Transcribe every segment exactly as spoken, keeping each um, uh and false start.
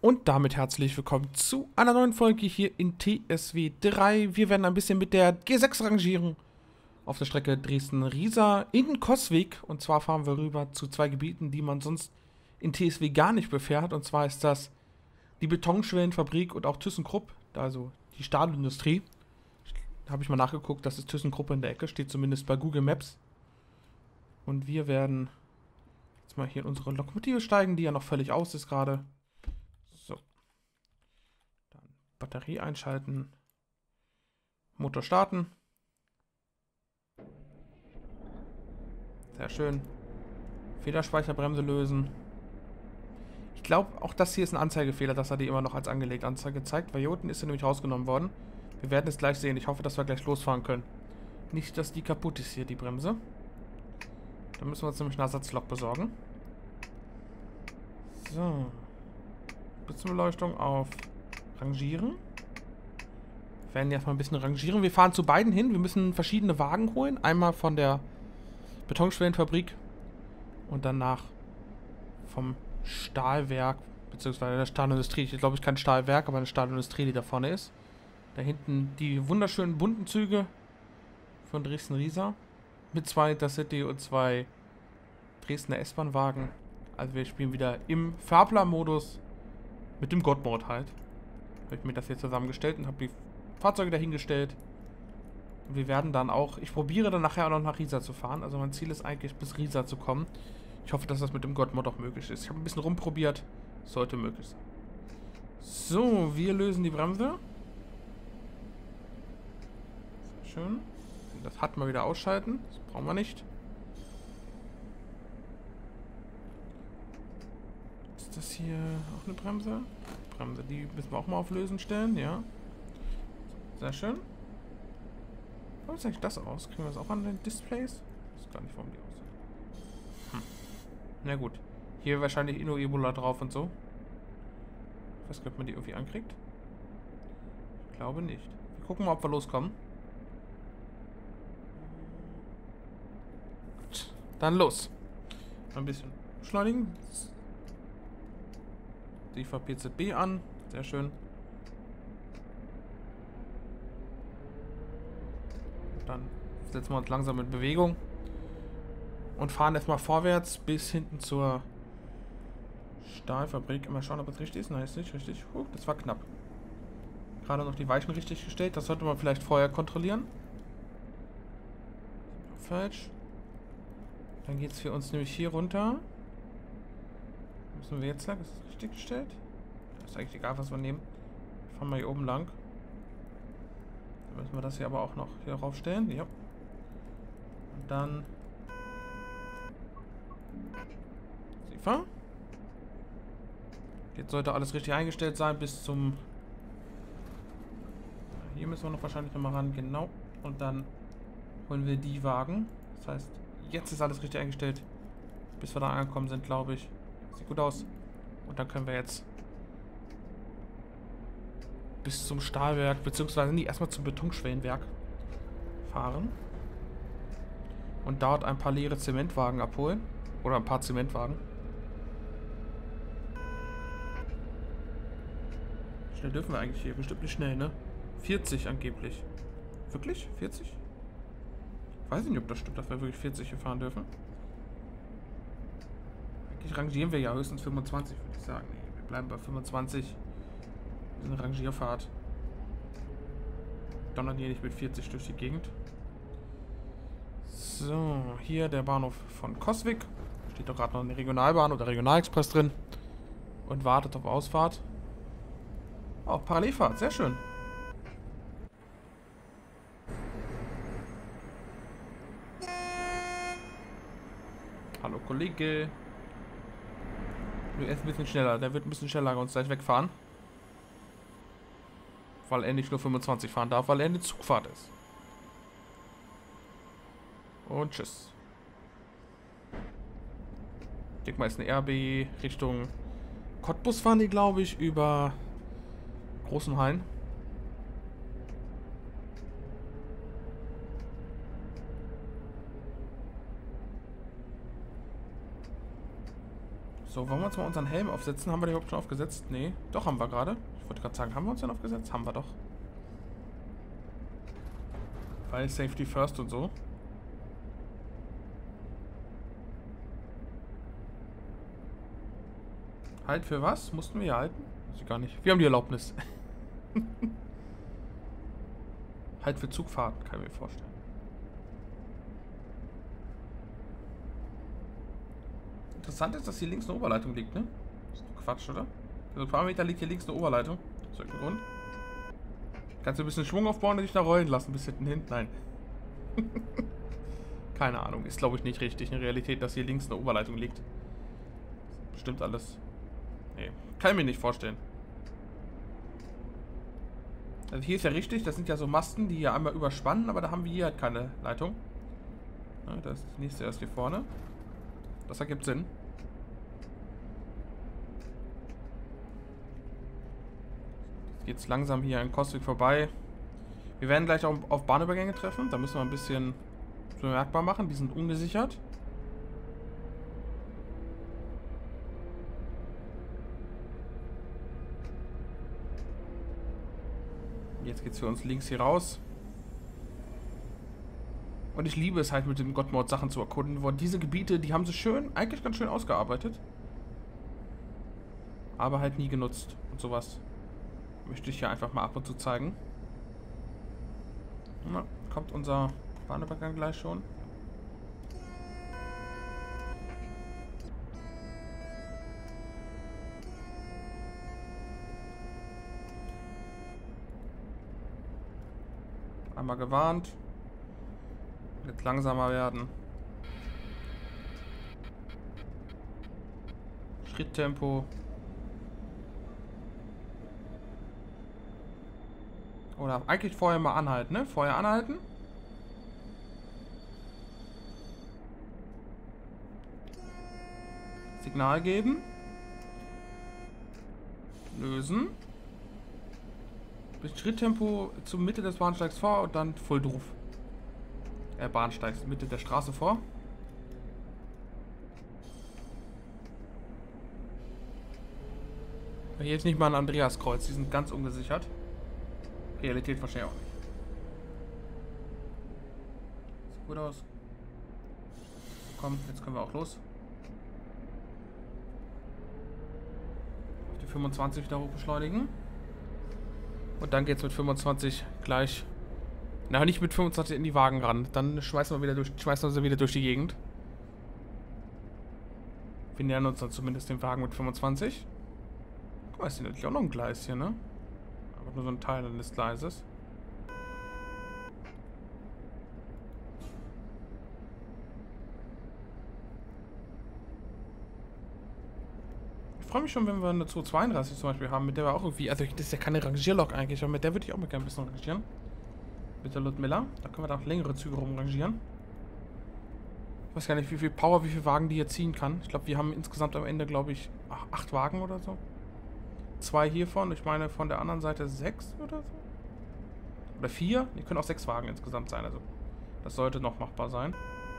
Und damit herzlich willkommen zu einer neuen Folge hier in T S W drei. Wir werden ein bisschen mit der G sechs rangieren auf der Strecke Dresden-Riesa in Coswig. Und zwar fahren wir rüber zu zwei Gebieten, die man sonst in T S W gar nicht befährt. Und zwar ist das die Betonschwellenfabrik und auch ThyssenKrupp, also die Stahlindustrie. Da habe ich mal nachgeguckt, das ist ThyssenKrupp in der Ecke, steht zumindest bei Google Maps. Und wir werden jetzt mal hier in unsere Lokomotive steigen, die ja noch völlig aus ist gerade. So. Dann Batterie einschalten. Motor starten. Sehr schön. Federspeicherbremse lösen. Ich glaube, auch das hier ist ein Anzeigefehler, dass er die immer noch als angelegt Anzeige zeigt, weil hier unten ist sie nämlich rausgenommen worden. Wir werden es gleich sehen. Ich hoffe, dass wir gleich losfahren können. Nicht, dass die kaputt ist hier, die Bremse. Da müssen wir uns nämlich eine Ersatzlok besorgen. So. Spitzenbeleuchtung auf Rangieren. Wir werden jetzt mal ein bisschen rangieren. Wir fahren zu beiden hin. Wir müssen verschiedene Wagen holen. Einmal von der Betonschwellenfabrik und danach vom Stahlwerk, beziehungsweise der Stahlindustrie. Ich glaube, ich kein Stahlwerk, aber eine Stahlindustrie, die da vorne ist. Da hinten die wunderschönen bunten Züge von Dresden-Riesa. Mit zwei Intercity und zwei Dresdner S-Bahn-Wagen. Also wir spielen wieder im Fahrplanmodus mit dem God-Mode halt. Habe ich mir das hier zusammengestellt und habe die Fahrzeuge dahingestellt. Und wir werden dann auch, ich probiere dann nachher auch noch nach Riesa zu fahren. Also mein Ziel ist eigentlich bis Riesa zu kommen. Ich hoffe, dass das mit dem God-Mode auch möglich ist. Ich habe ein bisschen rumprobiert. Sollte möglich sein. So, wir lösen die Bremse. Sehr schön. Das hat mal wieder ausschalten. Das brauchen wir nicht. Ist das hier auch eine Bremse? Bremse, die müssen wir auch mal auf Lösen stellen, ja. Sehr schön. Warum ist eigentlich das aus? Kriegen wir das auch an den Displays? Ich weiß gar nicht, warum die aussehen. Hm. Na gut. Hier wahrscheinlich Inno Ebola drauf und so. Ich weiß nicht, ob man die irgendwie ankriegt. Ich glaube nicht. Wir gucken mal, ob wir loskommen. Gut. Dann los. Ein bisschen beschleunigen. Die V P Z B an. Sehr schön. Dann setzen wir uns langsam in Bewegung. Und fahren erstmal vorwärts bis hinten zur Stahlfabrik. Mal schauen, ob das richtig ist. Nein, ist nicht richtig. Uh, das war knapp. Gerade noch die Weichen richtig gestellt. Das sollte man vielleicht vorher kontrollieren. Falsch. Dann geht es für uns nämlich hier runter. Müssen wir jetzt lang? Ist das richtig gestellt? Das ist eigentlich egal, was wir nehmen. Wir fahren mal hier oben lang. Dann müssen wir das hier aber auch noch hier raufstellen. Ja. Und dann Siefer. Jetzt sollte alles richtig eingestellt sein bis zum... Hier müssen wir noch wahrscheinlich nochmal ran. Genau. Und dann holen wir die Wagen. Das heißt, jetzt ist alles richtig eingestellt. Bis wir da angekommen sind, glaube ich. Sieht gut aus. Und dann können wir jetzt bis zum Stahlwerk, beziehungsweise nie erstmal zum Betonschwellenwerk fahren. Und dort ein paar leere Zementwagen abholen. Oder ein paar Zementwagen. Schnell dürfen wir eigentlich hier. Bestimmt nicht schnell, ne? vierzig angeblich. Wirklich? vierzig? Ich weiß nicht, ob das stimmt, dass wir wirklich vierzig hier fahren dürfen. Eigentlich rangieren wir ja höchstens fünfundzwanzig, würde ich sagen. Nee, wir bleiben bei fünfundzwanzig. Wir sind eine Rangierfahrt. Donnern hier nicht mit vierzig durch die Gegend. So, hier der Bahnhof von Coswig. Steht doch gerade noch eine Regionalbahn oder Regionalexpress drin. Und wartet auf Ausfahrt. Oh, Parallelfahrt, sehr schön. Hallo Kollege. Du ist ein bisschen schneller. Der wird ein bisschen schneller uns gleich wegfahren. Weil er nicht nur fünfundzwanzig fahren darf, weil er eine Zugfahrt ist. Und tschüss. Ich denke mal, ist eine R B Richtung Cottbus fahren die, glaube ich, über Großenhain. So, wollen wir uns mal unseren Helm aufsetzen? Haben wir den überhaupt schon aufgesetzt? Nee. Doch, haben wir gerade. Ich wollte gerade sagen, haben wir uns den aufgesetzt? Haben wir doch. Weil Safety First und so. Halt für was? Mussten wir hier halten? Weiß ich gar nicht. Wir haben die Erlaubnis. Halt für Zugfahrten, kann ich mir vorstellen. Interessant ist, dass hier links eine Oberleitung liegt, ne? Ist doch Quatsch, oder? Also ein paar Meter liegt hier links eine Oberleitung. Aus irgendeinem Grund. Kannst du ein bisschen Schwung aufbauen und dich da rollen lassen bis hinten hin? Nein. Keine Ahnung. Ist, glaube ich, nicht richtig in Realität, dass hier links eine Oberleitung liegt. Stimmt alles. Nee. Kann ich mir nicht vorstellen. Also hier ist ja richtig, das sind ja so Masten, die hier einmal überspannen, aber da haben wir hier halt keine Leitung. Ja, das ist das nächste erst hier vorne. Das ergibt Sinn. Jetzt geht's langsam hier an Coswig vorbei. Wir werden gleich auch auf Bahnübergänge treffen. Da müssen wir ein bisschen bemerkbar machen. Die sind ungesichert. Jetzt geht's für uns links hier raus. Und ich liebe es halt mit dem God-Mode Sachen zu erkunden. Wo diese Gebiete, die haben sie schön, eigentlich ganz schön ausgearbeitet. Aber halt nie genutzt. Und sowas möchte ich hier einfach mal ab und zu zeigen. Na, kommt unser Bahnübergang gleich schon. Einmal gewarnt. Jetzt langsamer werden. Schritttempo. Oder eigentlich vorher mal anhalten, ne? Vorher anhalten. Signal geben. Lösen. Bis Schritttempo zur Mitte des Bahnsteigs vor und dann voll drauf. Äh, Bahnsteigs, Mitte der Straße vor. Hier ist nicht mal ein Andreaskreuz, die sind ganz ungesichert. Realität wahrscheinlich auch nicht. Sieht gut aus. Komm, jetzt können wir auch los. Auf die fünfundzwanzig wieder hoch beschleunigen. Und dann geht's mit fünfundzwanzig gleich. Na, nicht mit fünfundzwanzig in die Wagen ran. Dann schmeißen wir wieder durch, schmeißen wir sie wieder durch die Gegend. Wir nähern uns dann zumindest den Wagen mit fünfundzwanzig. Guck mal, ist hier natürlich auch noch ein Gleis hier, ne? Aber nur so ein Teil des Gleises. Ich freue mich schon, wenn wir eine zweihundertzweiunddreißig zum Beispiel haben, mit der wir auch irgendwie, also das ist ja keine Rangierlok eigentlich, aber mit der würde ich auch mal gerne ein bisschen rangieren. Mit der Ludmilla. Da können wir da auch längere Züge rumrangieren. Ich weiß gar nicht, wie viel Power, wie viele Wagen die hier ziehen kann. Ich glaube, wir haben insgesamt am Ende, glaube ich, ach, acht Wagen oder so. Zwei hiervon, ich meine von der anderen Seite sechs oder so. Oder vier. Die können auch sechs Wagen insgesamt sein, also das sollte noch machbar sein.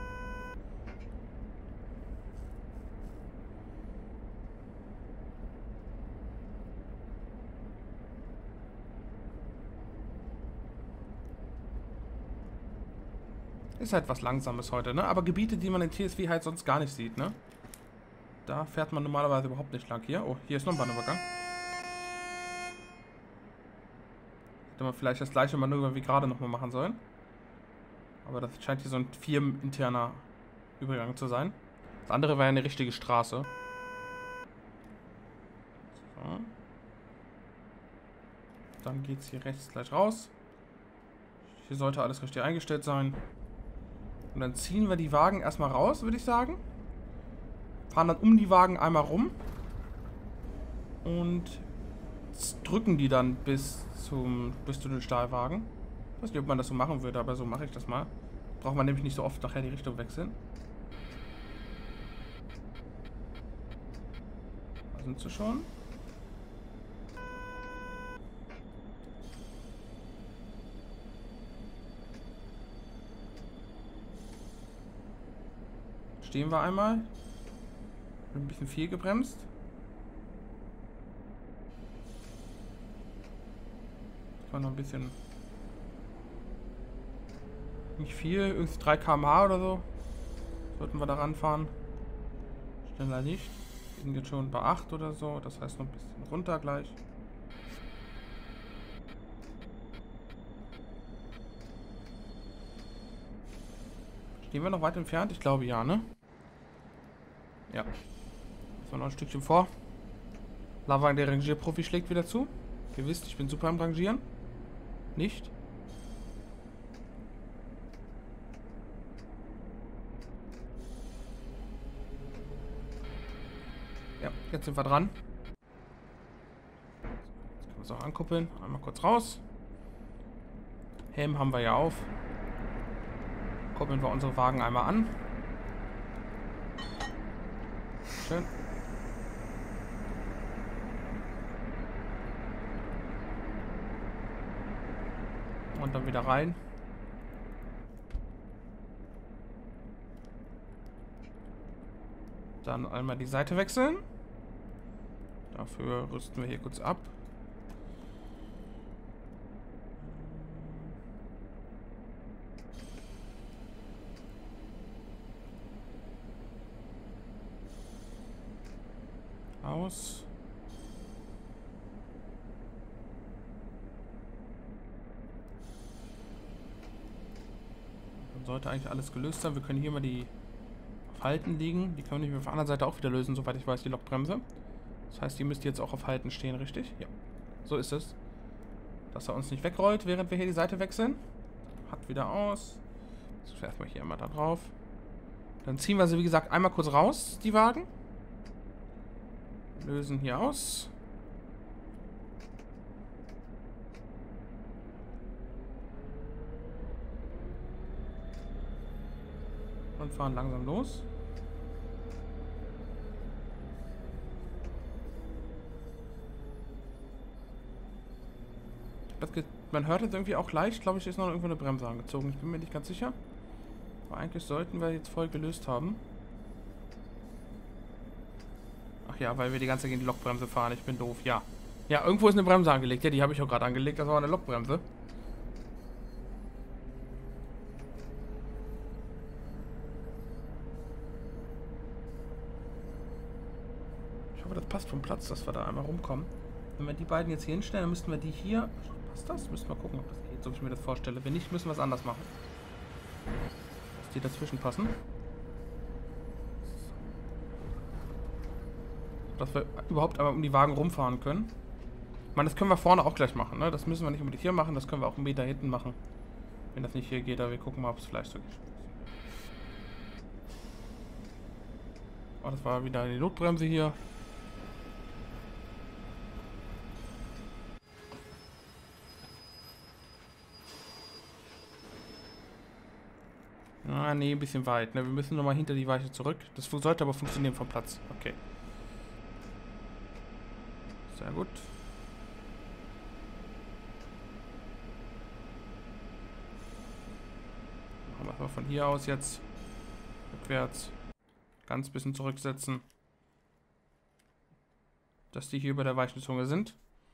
Ist halt was Langsames heute, ne? Aber Gebiete, die man in T S V halt sonst gar nicht sieht, ne? Da fährt man normalerweise überhaupt nicht lang hier. Oh, hier ist noch ein Bahnübergang. Hätte man vielleicht das gleiche Manöver wie gerade nochmal machen sollen. Aber das scheint hier so ein firmeninterner Übergang zu sein. Das andere war ja eine richtige Straße. So. Dann geht es hier rechts gleich raus. Hier sollte alles richtig eingestellt sein. Und dann ziehen wir die Wagen erstmal raus, würde ich sagen. Fahren dann um die Wagen einmal rum. Und drücken die dann bis zum bis zu den Stahlwagen. Ich weiß nicht, ob man das so machen würde, aber so mache ich das mal. Braucht man nämlich nicht so oft nachher die Richtung wechseln. Da sind sie schon. Stehen wir einmal. Ein bisschen viel gebremst. Das war noch ein bisschen... Nicht viel, irgendwie drei Kilometer pro Stunde oder so. Sollten wir da ranfahren. Schneller nicht. Wir sind jetzt schon bei acht oder so. Das heißt noch ein bisschen runter gleich. Stehen wir noch weit entfernt? Ich glaube ja, ne? Ja. So, noch ein Stückchen vor. Lava, der Rangierprofi, schlägt wieder zu. Ihr wisst, ich bin super im Rangieren. Nicht? Ja, jetzt sind wir dran. Jetzt können wir es auch ankuppeln. Einmal kurz raus. Helm haben wir ja auf. Kuppeln wir unsere Wagen einmal an. Schön. Und dann wieder rein. Dann einmal die Seite wechseln. Dafür rüsten wir hier kurz ab. Aus. Dann sollte eigentlich alles gelöst sein. Wir können hier mal die auf Halten liegen. Die können wir auf der anderen Seite auch wieder lösen, soweit ich weiß, die Lokbremse. Das heißt, die müsste jetzt auch auf Halten stehen, richtig? Ja. So ist es. Dass er uns nicht wegrollt, während wir hier die Seite wechseln. Hat wieder aus. So, erstmal hier einmal da drauf. Dann ziehen wir sie, wie gesagt, einmal kurz raus, die Wagen. Lösen hier aus. Und fahren langsam los. Das geht, man hört jetzt irgendwie auch leicht, glaube ich, ist noch irgendwo eine Bremse angezogen. Ich bin mir nicht ganz sicher. Aber eigentlich sollten wir jetzt voll gelöst haben. Ach ja, weil wir die ganze Zeit gegen die Lokbremse fahren. Ich bin doof, ja. Ja, irgendwo ist eine Bremse angelegt. Ja, die habe ich auch gerade angelegt. Das war eine Lokbremse. Ich hoffe, das passt vom Platz, dass wir da einmal rumkommen. Wenn wir die beiden jetzt hier hinstellen, dann müssten wir die hier... Passt das? Müssen wir gucken, ob das geht, so wie ich mir das vorstelle. Wenn nicht, müssen wir es anders machen. Dass die dazwischen passen. Dass wir überhaupt einmal um die Wagen rumfahren können. Ich meine, das können wir vorne auch gleich machen, ne? Das müssen wir nicht unbedingt hier machen, das können wir auch einen Meter hinten machen. Wenn das nicht hier geht, aber wir gucken mal, ob es vielleicht so geht. Oh, das war wieder die Notbremse hier. Ah, nee, ein bisschen weit, ne? Wir müssen nochmal hinter die Weiche zurück. Das sollte aber funktionieren vom Platz. Okay. Sehr gut. Machen wir von hier aus jetzt rückwärts. Ganz bisschen zurücksetzen. Dass die hier über der weichen Zunge sind.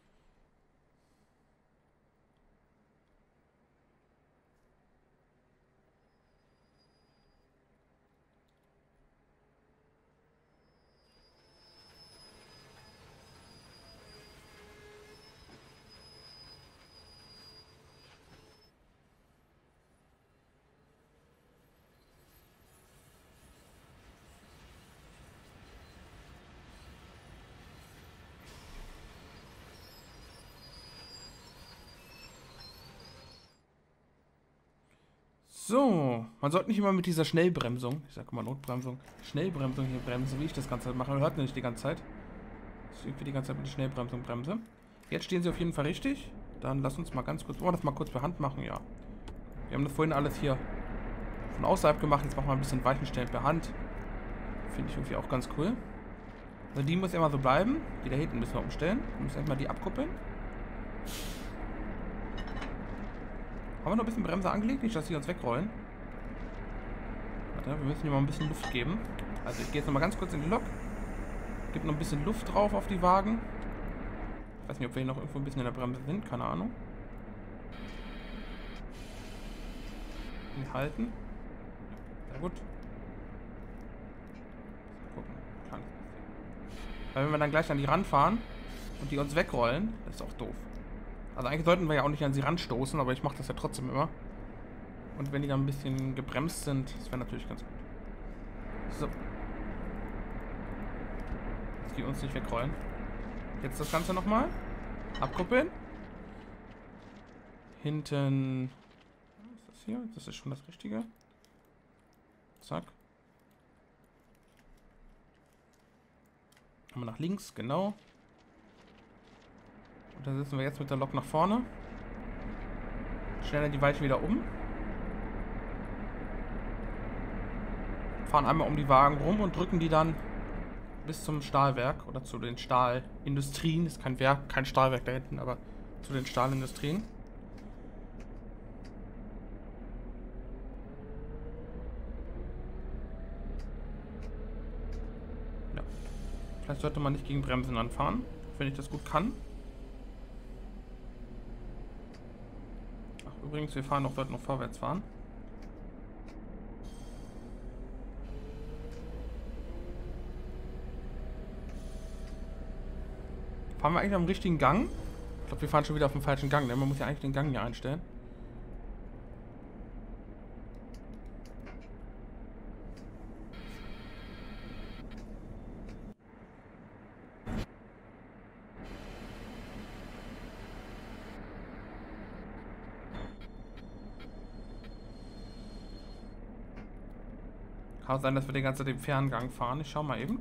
So, man sollte nicht immer mit dieser Schnellbremsung, ich sage mal Notbremsung, Schnellbremsung hier bremsen, wie ich das Ganze mache. Man hört nicht die ganze Zeit. Das ist irgendwie die ganze Zeit mit der Schnellbremsung bremse. Jetzt stehen sie auf jeden Fall richtig. Dann lass uns mal ganz kurz, wollen wir das mal kurz per Hand machen, ja. Wir haben das vorhin alles hier von außerhalb gemacht, jetzt machen wir ein bisschen Weichenstellen per Hand. Finde ich irgendwie auch ganz cool. Also die muss immer so bleiben, die da hinten müssen wir umstellen. Wir müssen erstmal die abkuppeln. Haben wir noch ein bisschen Bremse angelegt? Nicht, dass die uns wegrollen. Warte, wir müssen hier mal ein bisschen Luft geben. Also ich gehe jetzt nochmal ganz kurz in die Lok. Gibt noch ein bisschen Luft drauf auf die Wagen. Ich weiß nicht, ob wir hier noch irgendwo ein bisschen in der Bremse sind. Keine Ahnung. Die halten. Sehr gut. Gucken. Kleines bisschen. Weil wenn wir dann gleich an die ranfahren und die uns wegrollen, das ist auch doof. Also eigentlich sollten wir ja auch nicht an sie ranstoßen, aber ich mache das ja trotzdem immer. Und wenn die dann ein bisschen gebremst sind, das wäre natürlich ganz gut. So. Dass die uns nicht wegrollen. Jetzt das Ganze nochmal. Abkuppeln. Hinten. Was ist das hier? Das ist schon das Richtige. Zack. Kommen wir nach links, genau. Und dann setzen wir jetzt mit der Lok nach vorne. Stellen die Weiche wieder um. Fahren einmal um die Wagen rum und drücken die dann bis zum Stahlwerk oder zu den Stahlindustrien. Ist kein Werk, kein Stahlwerk da hinten, aber zu den Stahlindustrien. Ja. Vielleicht sollte man nicht gegen Bremsen anfahren, wenn ich das gut kann. Ach, übrigens, wir fahren noch, sollten noch vorwärts fahren. Fahren wir eigentlich am richtigen Gang? Ich glaube, wir fahren schon wieder auf dem falschen Gang, denn man muss ja eigentlich den Gang hier einstellen. Kann auch sein, dass wir die ganze Zeit den Ferngang fahren. Ich schau mal eben.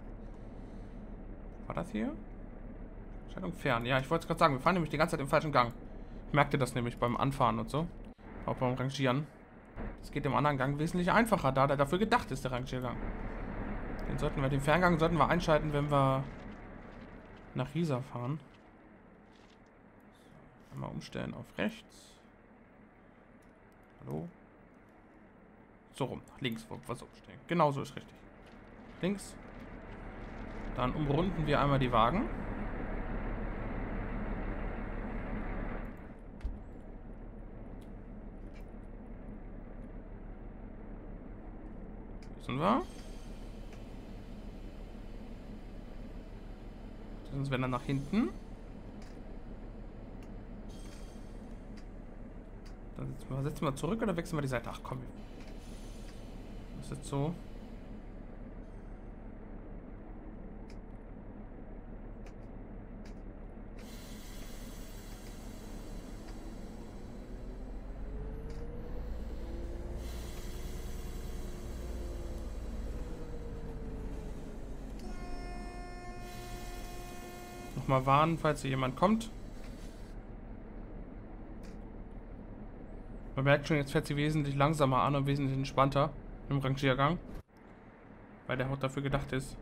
War das hier? Schaltung fern. Ja, ich wollte es gerade sagen. Wir fahren nämlich die ganze Zeit im falschen Gang. Ich merkte das nämlich beim Anfahren und so. Auch beim Rangieren. Das geht im anderen Gang wesentlich einfacher, da der dafür gedacht ist, der Rangiergang. Den sollten wir, den Ferngang sollten wir einschalten, wenn wir nach Riesa fahren. Einmal umstellen auf rechts. Hallo? So rum. Links was umstellen. Genau so ist richtig. Links. Dann umrunden wir einmal die Wagen. Wissen wir. Sonst werden wir nach hinten. Dann setzen wir, setzen wir zurück oder wechseln wir die Seite? Ach komm. Das ist jetzt so. Nochmal warnen, falls hier jemand kommt. Man merkt schon, jetzt fährt sie wesentlich langsamer an und wesentlich entspannter im Rangiergang. Weil der Haut dafür gedacht ist.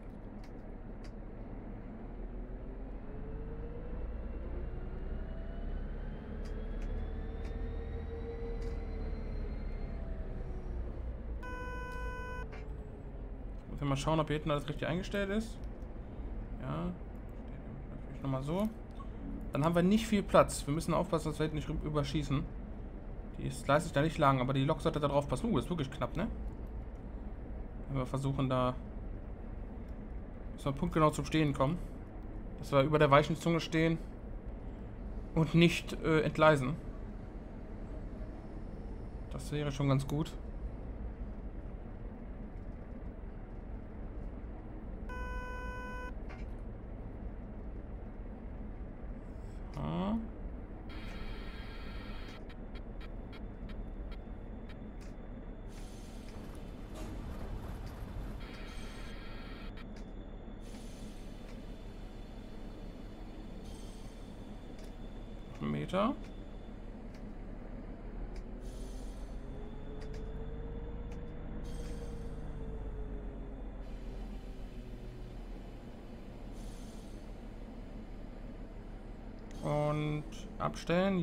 Muss ich mal schauen, ob hier hinten alles richtig eingestellt ist. Ja. Nochmal so. Dann haben wir nicht viel Platz. Wir müssen aufpassen, dass wir hinten nicht überschießen. Die ist leistet da nicht lang, aber die Lok sollte da drauf passen. Uh, das ist wirklich knapp, ne? Wenn wir versuchen da, dass wir punktgenau zum Stehen kommen. Dass wir über der weichen Zunge stehen und nicht äh, entgleisen. Das wäre schon ganz gut. Meter. Und abstellen.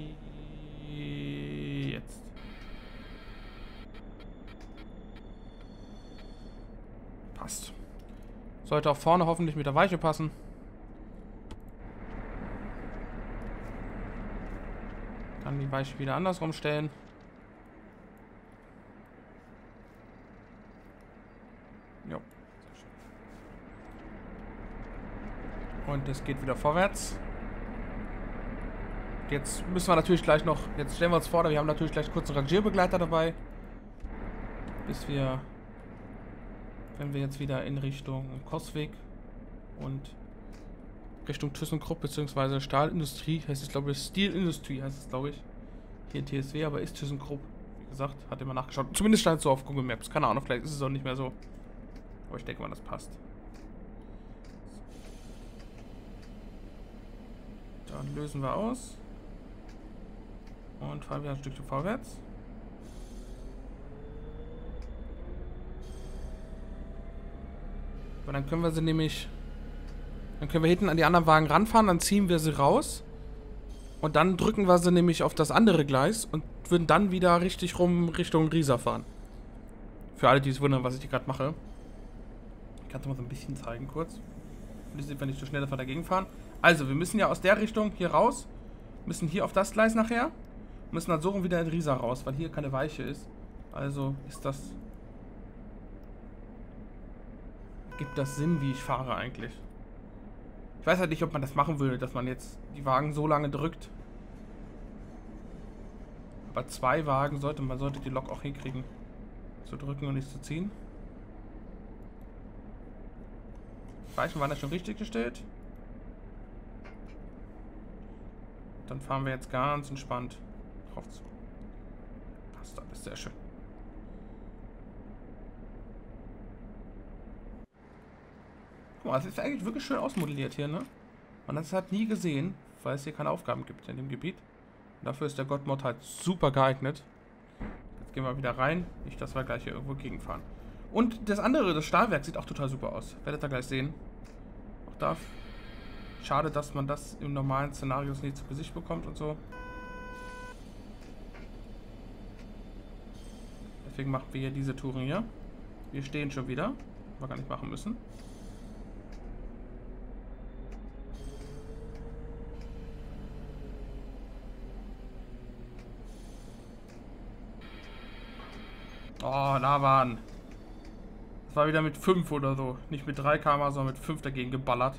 Jetzt. Passt. Sollte auch vorne hoffentlich mit der Weiche passen. Dann die Weiche wieder andersrum stellen. Jo. Sehr schön. Und es geht wieder vorwärts. Jetzt müssen wir natürlich gleich noch, jetzt stellen wir uns vor, wir haben natürlich gleich kurz einen Rangierbegleiter dabei. Bis wir, wenn wir jetzt wieder in Richtung Coswig und Richtung ThyssenKrupp bzw. Stahlindustrie, heißt es glaube ich, Steel Industry heißt es glaube ich, hier in T S W, aber ist ThyssenKrupp, wie gesagt, hat immer nachgeschaut. Zumindest stand es so auf Google Maps, keine Ahnung, vielleicht ist es auch nicht mehr so. Aber ich denke mal, das passt. Dann lösen wir aus. Und fahren wieder ein Stückchen vorwärts. Und dann können wir sie nämlich... Dann können wir hinten an die anderen Wagen ranfahren, dann ziehen wir sie raus. Und dann drücken wir sie nämlich auf das andere Gleis und würden dann wieder richtig rum Richtung Riesa fahren. Für alle, die es wundern, was ich hier gerade mache. Ich kann es mal so ein bisschen zeigen kurz. Vielleicht sind wir nicht so schnell, dass wir dagegen fahren. Also, wir müssen ja aus der Richtung hier raus. Müssen hier auf das Gleis nachher. Müssen dann so rum wieder in Riesa raus, weil hier keine Weiche ist. Also ist das... Gibt das Sinn, wie ich fahre eigentlich. Ich weiß halt nicht, ob man das machen würde, dass man jetzt die Wagen so lange drückt. Aber zwei Wagen sollte man sollte die Lok auch hinkriegen. Zu drücken und nicht zu ziehen. Die Weichen waren ja schon richtig gestellt. Dann fahren wir jetzt ganz entspannt drauf zu. Passt alles sehr schön. Guck mal, es ist eigentlich wirklich schön ausmodelliert hier, ne? Man hat es halt nie gesehen, weil es hier keine Aufgaben gibt in dem Gebiet. Und dafür ist der God-Mod halt super geeignet. Jetzt gehen wir wieder rein. Nicht, dass wir gleich hier irgendwo gegenfahren. Und das andere, das Stahlwerk, sieht auch total super aus. Werdet ihr gleich sehen. Auch da. Schade, dass man das im normalen Szenario nicht zu Gesicht bekommt und so. Deswegen machen wir hier diese Touren hier. Wir stehen schon wieder. Wir gar nicht machen müssen. Oh, Lavan. Das war wieder mit fünf oder so. Nicht mit drei Kilometer pro Stunde, sondern mit fünf dagegen geballert.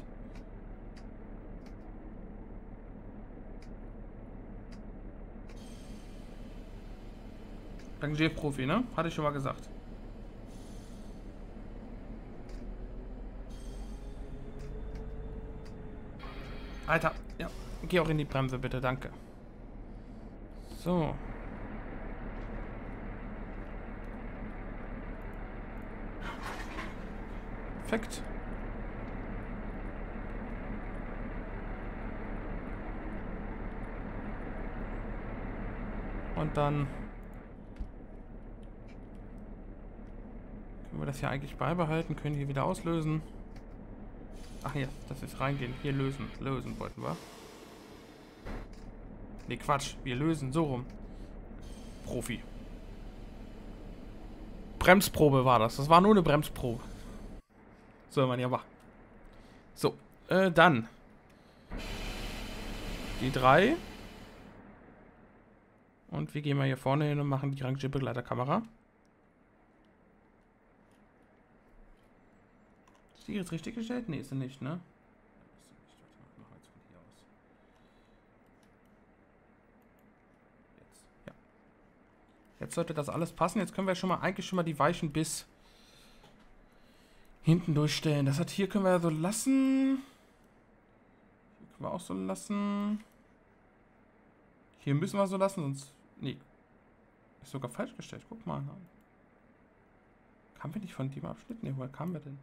Rangierprofi, ne? Hatte ich schon mal gesagt. Alter, ja. Geh auch in die Bremse, bitte, danke. So. Perfekt. Und dann können wir das hier eigentlich beibehalten, können hier wieder auslösen. Ach ja, das ist reingehen. Hier lösen. Lösen wollten wir. Ne, Quatsch. Wir lösen. So rum. Profi. Bremsprobe war das. Das war nur eine Bremsprobe. Soll man ja machen. So, äh, dann. Die drei. Und wir gehen mal hier vorne hin und machen die Rangierbegleiterkamera. Ist die jetzt richtig gestellt? Ne, ist sie nicht, ne? Jetzt, ja. Jetzt sollte das alles passen. Jetzt können wir schon mal eigentlich schon mal die Weichen bis hinten durchstellen. Das hat hier können wir ja so lassen. Hier können wir auch so lassen. Hier müssen wir so lassen, sonst... Nee. Ist sogar falsch gestellt. Guck mal. Kamen wir nicht von dem Abschnitt? Ne, woher kamen wir denn?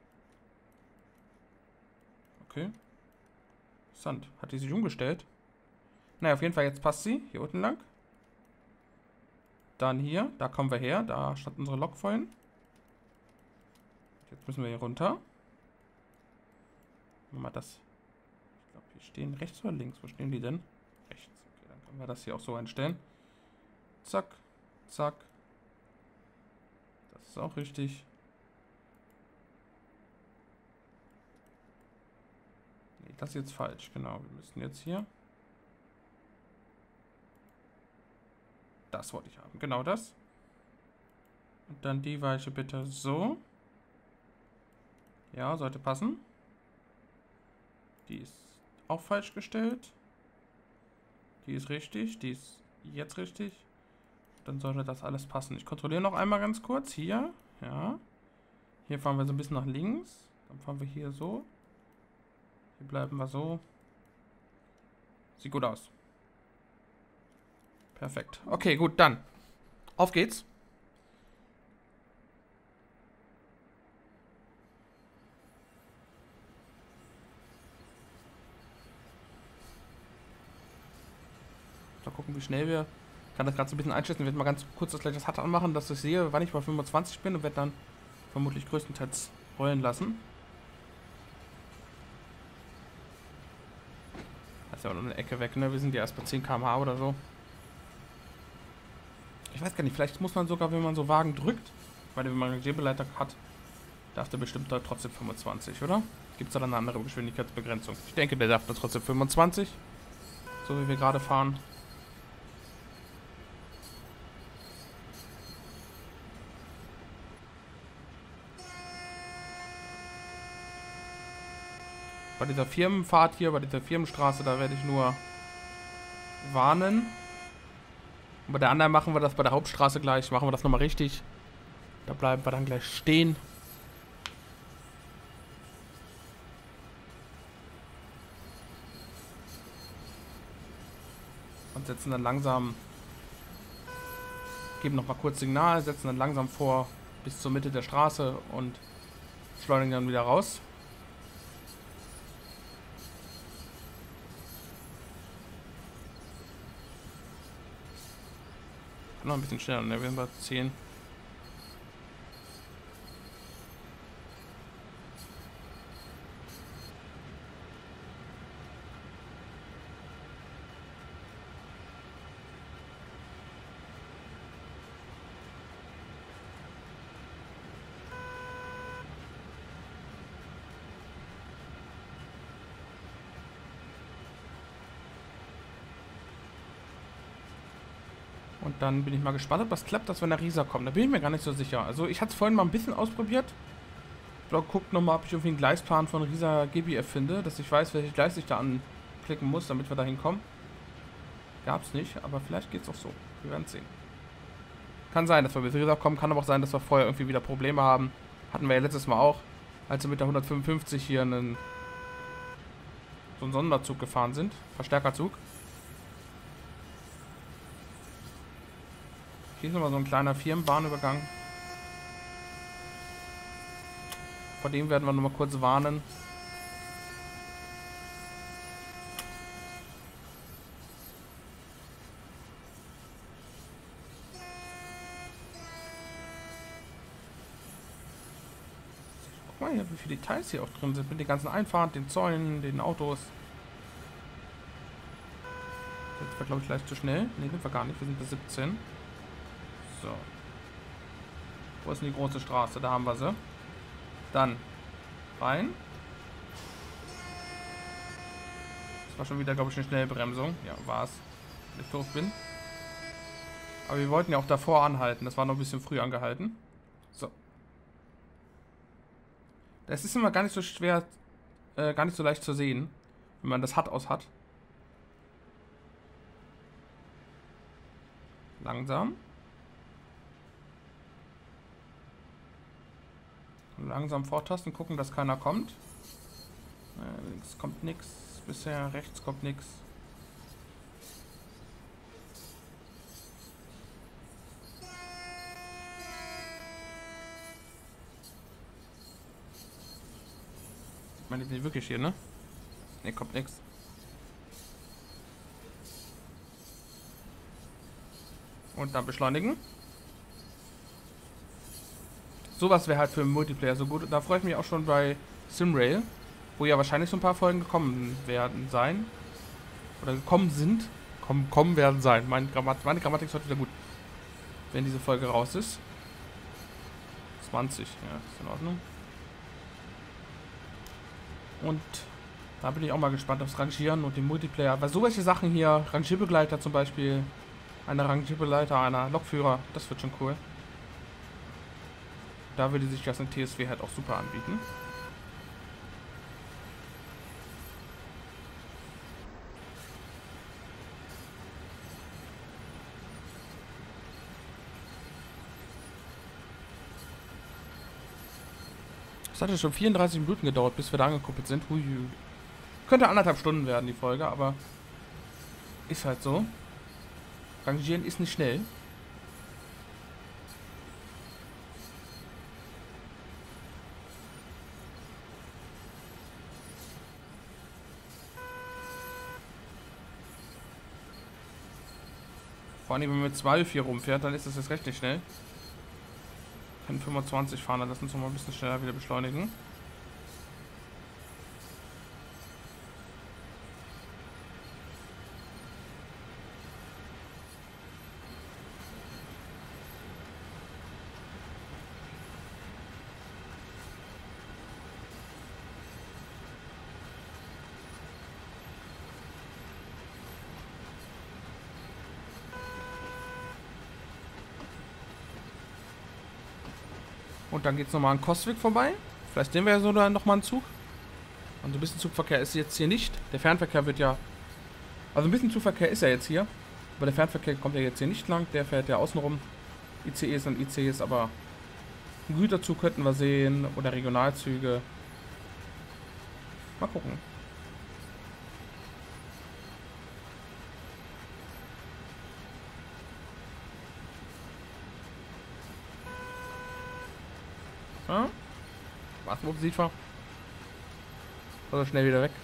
Okay. Interessant. Hat die sich umgestellt? Naja, auf jeden Fall, jetzt passt sie. Hier unten lang. Dann hier. Da kommen wir her. Da stand unsere Lok vorhin. Jetzt müssen wir hier runter. Machen wir mal das. Ich glaube, hier stehen rechts oder links. Wo stehen die denn? Rechts. Okay, dann können wir das hier auch so einstellen. Zack. Zack. Das ist auch richtig. Das ist jetzt falsch, genau. Wir müssen jetzt hier... Das wollte ich haben, genau das. Und dann die Weiche bitte so. Ja, sollte passen. Die ist auch falsch gestellt. Die ist richtig, die ist jetzt richtig. Dann sollte das alles passen. Ich kontrolliere noch einmal ganz kurz. Hier, ja. Hier fahren wir so ein bisschen nach links. Dann fahren wir hier so. Hier bleiben wir so. Sieht gut aus. Perfekt. Okay, gut, dann. Auf geht's. Mal gucken, wie schnell wir... Ich kann das gerade so ein bisschen einschätzen. Ich werde mal ganz kurz das gleich das H U D anmachen, dass ich sehe, wann ich bei fünfundzwanzig bin und werde dann vermutlich größtenteils rollen lassen. Das ist ja auch noch eine Ecke weg, ne? Wir sind ja erst bei zehn Kilometer pro Stunde oder so. Ich weiß gar nicht, vielleicht muss man sogar, wenn man so Wagen drückt, weil wenn man einen Rangierbegleiter hat, darf der bestimmt da trotzdem fünfundzwanzig, oder? Gibt es da dann eine andere Geschwindigkeitsbegrenzung? Ich denke, der darf da trotzdem fünfundzwanzig. So wie wir gerade fahren. Bei dieser Firmenfahrt hier, bei dieser Firmenstraße, da werde ich nur warnen. Und bei der anderen machen wir das bei der Hauptstraße gleich. Machen wir das nochmal richtig. Da bleiben wir dann gleich stehen. Und setzen dann langsam... Geben nochmal kurz Signal, setzen dann langsam vor bis zur Mitte der Straße und schleunigen dann wieder raus. Noch ein bisschen schneller, ne? Wir sind bei zehn. Und dann bin ich mal gespannt, ob das klappt, dass wenn der Rieser kommt. Da bin ich mir gar nicht so sicher. Also ich hatte es vorhin mal ein bisschen ausprobiert. Blog guckt nochmal, ob ich irgendwie einen Gleisplan von Rieser G B F finde, dass ich weiß, welches Gleis ich da anklicken muss, damit wir da hinkommen. Gab es nicht, aber vielleicht geht es auch so. Wir werden es sehen. Kann sein, dass wir mit Rieser kommen, kann aber auch sein, dass wir vorher irgendwie wieder Probleme haben. Hatten wir ja letztes Mal auch, als wir mit der hundertfünfundfünfzig hier einen so einen Sonderzug gefahren sind. Verstärkerzug. Hier ist nochmal so ein kleiner Firmenbahnübergang. Vor dem werden wir nochmal kurz warnen. Guck mal hier, wie viele Details hier auch drin sind. Mit den ganzen Einfahrten, den Zäunen, den Autos. Das war, glaube ich, leicht zu schnell. Ne, sind wir gar nicht. Wir sind bei siebzehn. So. Wo ist denn die große Straße? Da haben wir sie. Dann rein. Das war schon wieder, glaube ich, eine Schnellbremsung. Ja, war es. Wenn ich doof bin. Aber wir wollten ja auch davor anhalten. Das war noch ein bisschen früh angehalten. So. Das ist immer gar nicht so schwer, äh, gar nicht so leicht zu sehen, wenn man das H U D aus hat. Langsam. Langsam vortasten, gucken, dass keiner kommt. Äh, links kommt nichts. Bisher rechts kommt nichts. Ich meine, die sind wirklich hier, ne? Ne, kommt nichts. Und dann beschleunigen. Sowas wäre halt für Multiplayer so gut. Da freue ich mich auch schon bei Simrail, wo ja wahrscheinlich so ein paar Folgen gekommen werden sein. Oder gekommen sind. Kommen, kommen werden sein. Meine Grammatik, meine Grammatik ist heute wieder gut. Wenn diese Folge raus ist. zwanzig, ja, ist in Ordnung. Und Da bin ich auch mal gespannt aufs Rangieren und den Multiplayer. Weil so welche Sachen hier, Rangierbegleiter zum Beispiel, einer Rangierbegleiter, einer Lokführer, das wird schon cool. Da würde sich das in T S W halt auch super anbieten. Es hat ja schon vierunddreißig Minuten gedauert, bis wir da angekuppelt sind. Hui. Könnte anderthalb Stunden werden, die Folge, aber ist halt so. Rangieren ist nicht schnell. Vor allem, wenn man mit zwölf hier rumfährt, dann ist das jetzt recht nicht schnell. Können fünfundzwanzig fahren, dann lassen uns noch mal ein bisschen schneller wieder beschleunigen. Und dann geht es nochmal an Costwick vorbei. Vielleicht sehen wir ja so da nochmal einen Zug. Und ein bisschen Zugverkehr ist jetzt hier nicht. Der Fernverkehr wird ja... Also ein bisschen Zugverkehr ist ja jetzt hier. Aber der Fernverkehr kommt ja jetzt hier nicht lang. Der fährt ja außenrum. I C Es und I C Es, aber... Einen Güterzug könnten wir sehen. Oder Regionalzüge. Mal gucken. Ja? Was, wo sieht man? Also schnell wieder weg.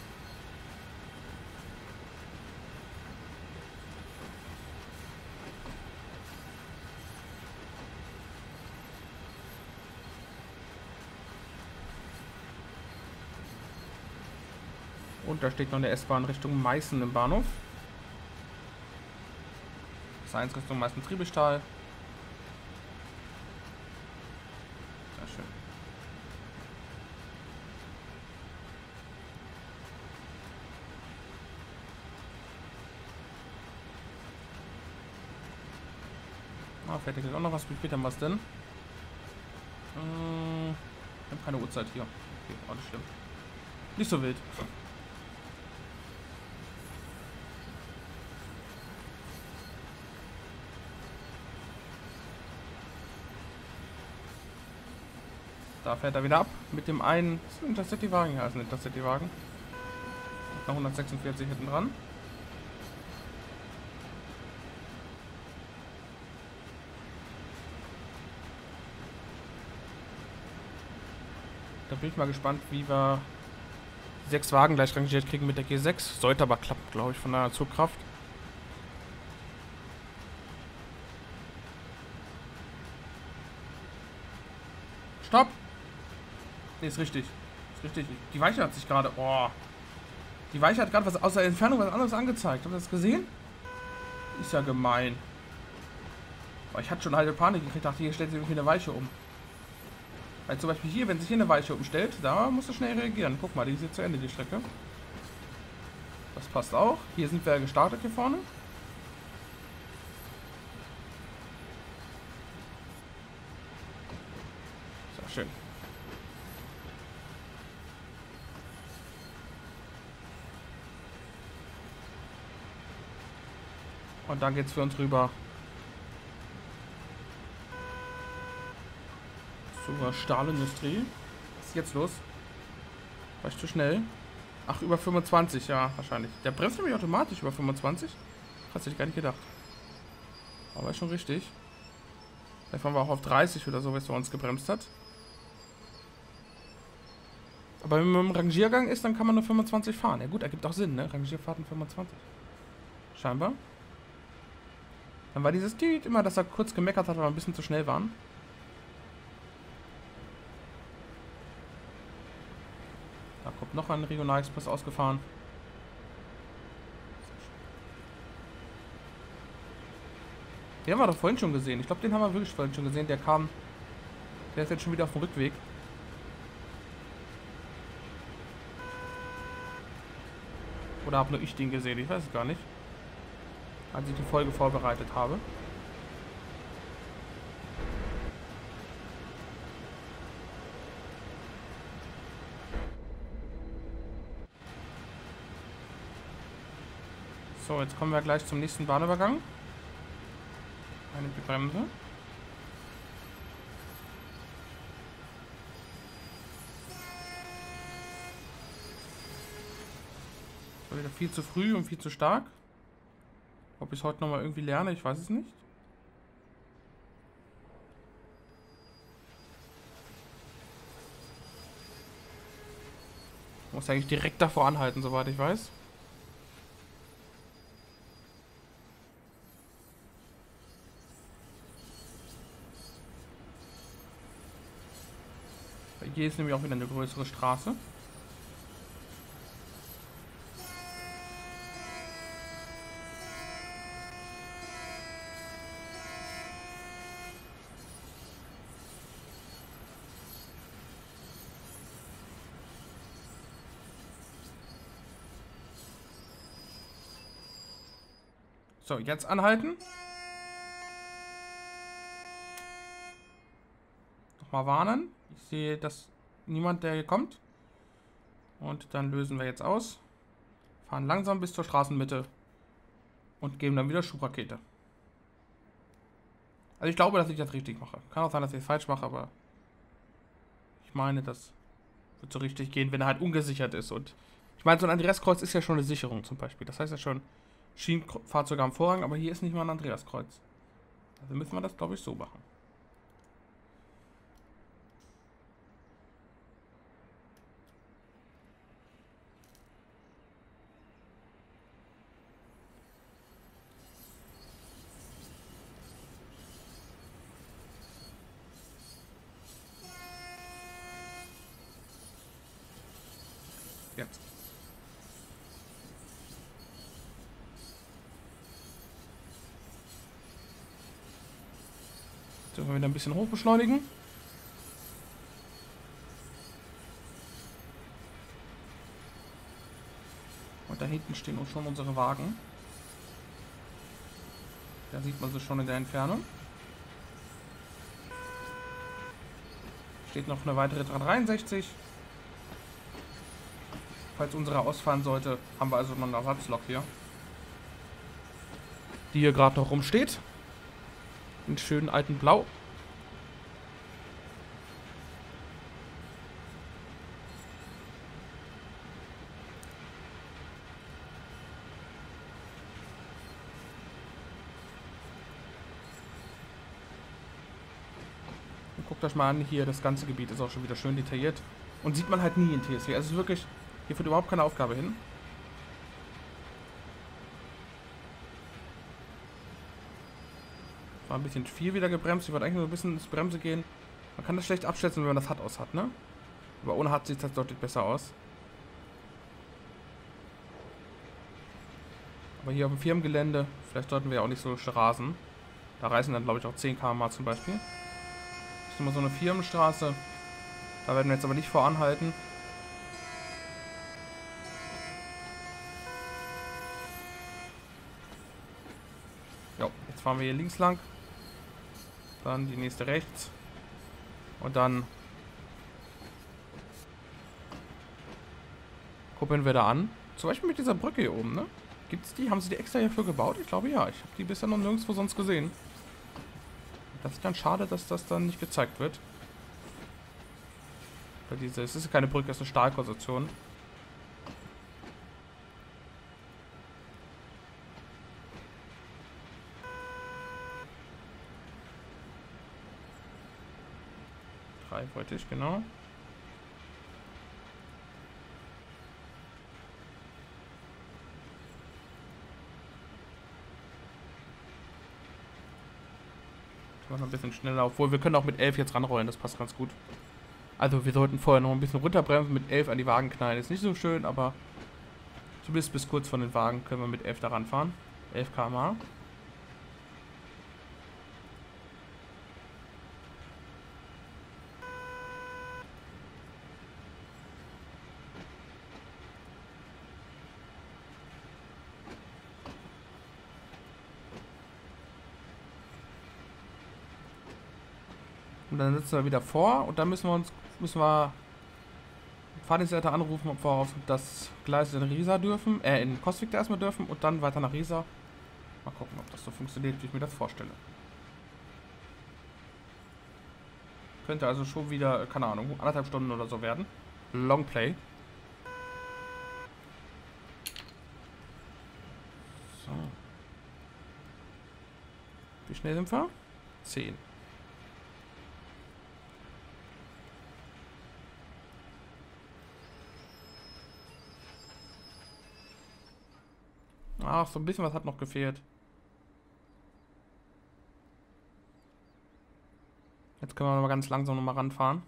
Und da steht noch eine S-Bahn Richtung Meißen im Bahnhof. Das eins Richtung Meißen-Triebestal. Sehr schön. Ah, fertig ist auch noch was. Wie spät haben wir es denn? Hm, ich habe keine Uhrzeit hier. Okay, alles stimmt. Nicht so wild. Da fährt er wieder ab mit dem einen. Ist ein Intercity-Wagen? Ja, ist ein Intercity-Wagen. Noch hundertsechsundvierzig hinten dran. Da bin ich mal gespannt, wie wir sechs Wagen gleich rangiert kriegen mit der G sechs. Sollte aber klappen, glaube ich, von der Zugkraft. Stopp! Ne, ist richtig. Ist richtig. Die Weiche hat sich gerade... Oh. Die Weiche hat gerade was aus der Entfernung was anderes angezeigt. Habt ihr das gesehen? Ist ja gemein. Aber ich hatte schon halt Panik gekriegt. Ich dachte, hier stellt sich irgendwie eine Weiche um. Weil zum Beispiel hier, wenn sich hier eine Weiche umstellt, da musst du schnell reagieren. Guck mal, die ist jetzt zu Ende, die Strecke. Das passt auch. Hier sind wir gestartet, hier vorne. Sehr schön. Und dann geht's für uns rüber zur Stahlindustrie. Was ist jetzt los? War ich zu schnell? Ach, über fünfundzwanzig, ja, wahrscheinlich. Der bremst nämlich automatisch über fünfundzwanzig. Hast du dir gar nicht gedacht. Aber ist schon richtig. Vielleicht waren wir auch auf dreißig oder so, was er uns gebremst hat. Aber wenn man im Rangiergang ist, dann kann man nur fünfundzwanzig fahren. Ja gut, ergibt auch Sinn, ne? Rangierfahrten fünfundzwanzig. Scheinbar. Dann war dieses Tiet immer, dass er kurz gemeckert hat, weil wir ein bisschen zu schnell waren. Da kommt noch ein Regionalexpress ausgefahren. Den haben wir doch vorhin schon gesehen. Ich glaube, den haben wir wirklich vorhin schon gesehen. Der kam... Der ist jetzt schon wieder auf dem Rückweg. Oder habe nur ich den gesehen? Ich weiß es gar nicht. Als ich die Folge vorbereitet habe. So, jetzt kommen wir gleich zum nächsten Bahnübergang. Eine Bremse. Das war wieder viel zu früh und viel zu stark. Ob ich es heute nochmal irgendwie lerne, ich weiß es nicht. Ich muss eigentlich direkt davor anhalten, soweit ich weiß. Hier ist nämlich auch wieder eine größere Straße. So, jetzt anhalten. Nochmal warnen. Ich sehe, dass niemand, der hier kommt. Und dann lösen wir jetzt aus. Fahren langsam bis zur Straßenmitte. Und geben dann wieder Schubrakete. Also ich glaube, dass ich das richtig mache. Kann auch sein, dass ich es falsch mache, aber ich meine, das wird so richtig gehen, wenn er halt ungesichert ist. Und ich meine, so ein Andreaskreuz ist ja schon eine Sicherung zum Beispiel. Das heißt ja schon, Schienenfahrzeuge haben Vorrang, aber hier ist nicht mal ein Andreaskreuz. Also müssen wir das, glaube ich, so machen. Jetzt. So, wir wieder ein bisschen hoch beschleunigen. Und da hinten stehen auch schon unsere Wagen. Da sieht man sie schon in der Entfernung. Steht noch eine weitere dreihundertdreiundsechzig. Falls unsere ausfahren sollte, haben wir also noch eine Ersatzlok hier. Die hier gerade noch rumsteht. In schönen alten Blau. Und guckt euch mal an, hier das ganze Gebiet ist auch schon wieder schön detailliert. Und sieht man halt nie in T S W. Also es ist wirklich, hier führt überhaupt keine Aufgabe hin. War ein bisschen viel wieder gebremst. Ich wollte eigentlich nur ein bisschen ins Bremse gehen. Man kann das schlecht abschätzen, wenn man das H U D aus hat, ne? Aber ohne H U D sieht das deutlich besser aus. Aber hier auf dem Firmengelände, vielleicht sollten wir ja auch nicht so rasen. Da reißen dann, glaube ich, auch zehn Kilometer pro Stunde zum Beispiel. Das ist immer so eine Firmenstraße. Da werden wir jetzt aber nicht voranhalten. Ja, jetzt fahren wir hier links lang. Dann die nächste rechts. Und dann kuppeln wir da an. Zum Beispiel mit dieser Brücke hier oben, ne? Gibt's die? Haben sie die extra hierfür gebaut? Ich glaube ja. Ich habe die bisher noch nirgendwo sonst gesehen. Das ist dann schade, dass das dann nicht gezeigt wird. Weil diese, es ist keine Brücke, es ist eine Stahlkonstruktion. Dreifaltig, genau. Noch ein bisschen schneller, obwohl wir können auch mit elf jetzt ranrollen, das passt ganz gut. Also wir sollten vorher noch ein bisschen runterbremsen, mit elf an die Wagen knallen. Ist nicht so schön, aber zumindest bis kurz vor den Wagen können wir mit elf da ranfahren. elf Kilometer pro Stunde. Und dann sitzen wir wieder vor und dann müssen wir uns, müssen wir Fahrdienstleiter anrufen, ob wir auf das Gleis in Riesa dürfen, äh, in Kostwig erstmal dürfen und dann weiter nach Riesa. Mal gucken, ob das so funktioniert, wie ich mir das vorstelle. Könnte also schon wieder, keine Ahnung, anderthalb Stunden oder so werden. Longplay. So. Wie schnell sind wir? zehn. Ach, so ein bisschen was hat noch gefehlt. Jetzt können wir noch mal ganz langsam noch mal ranfahren.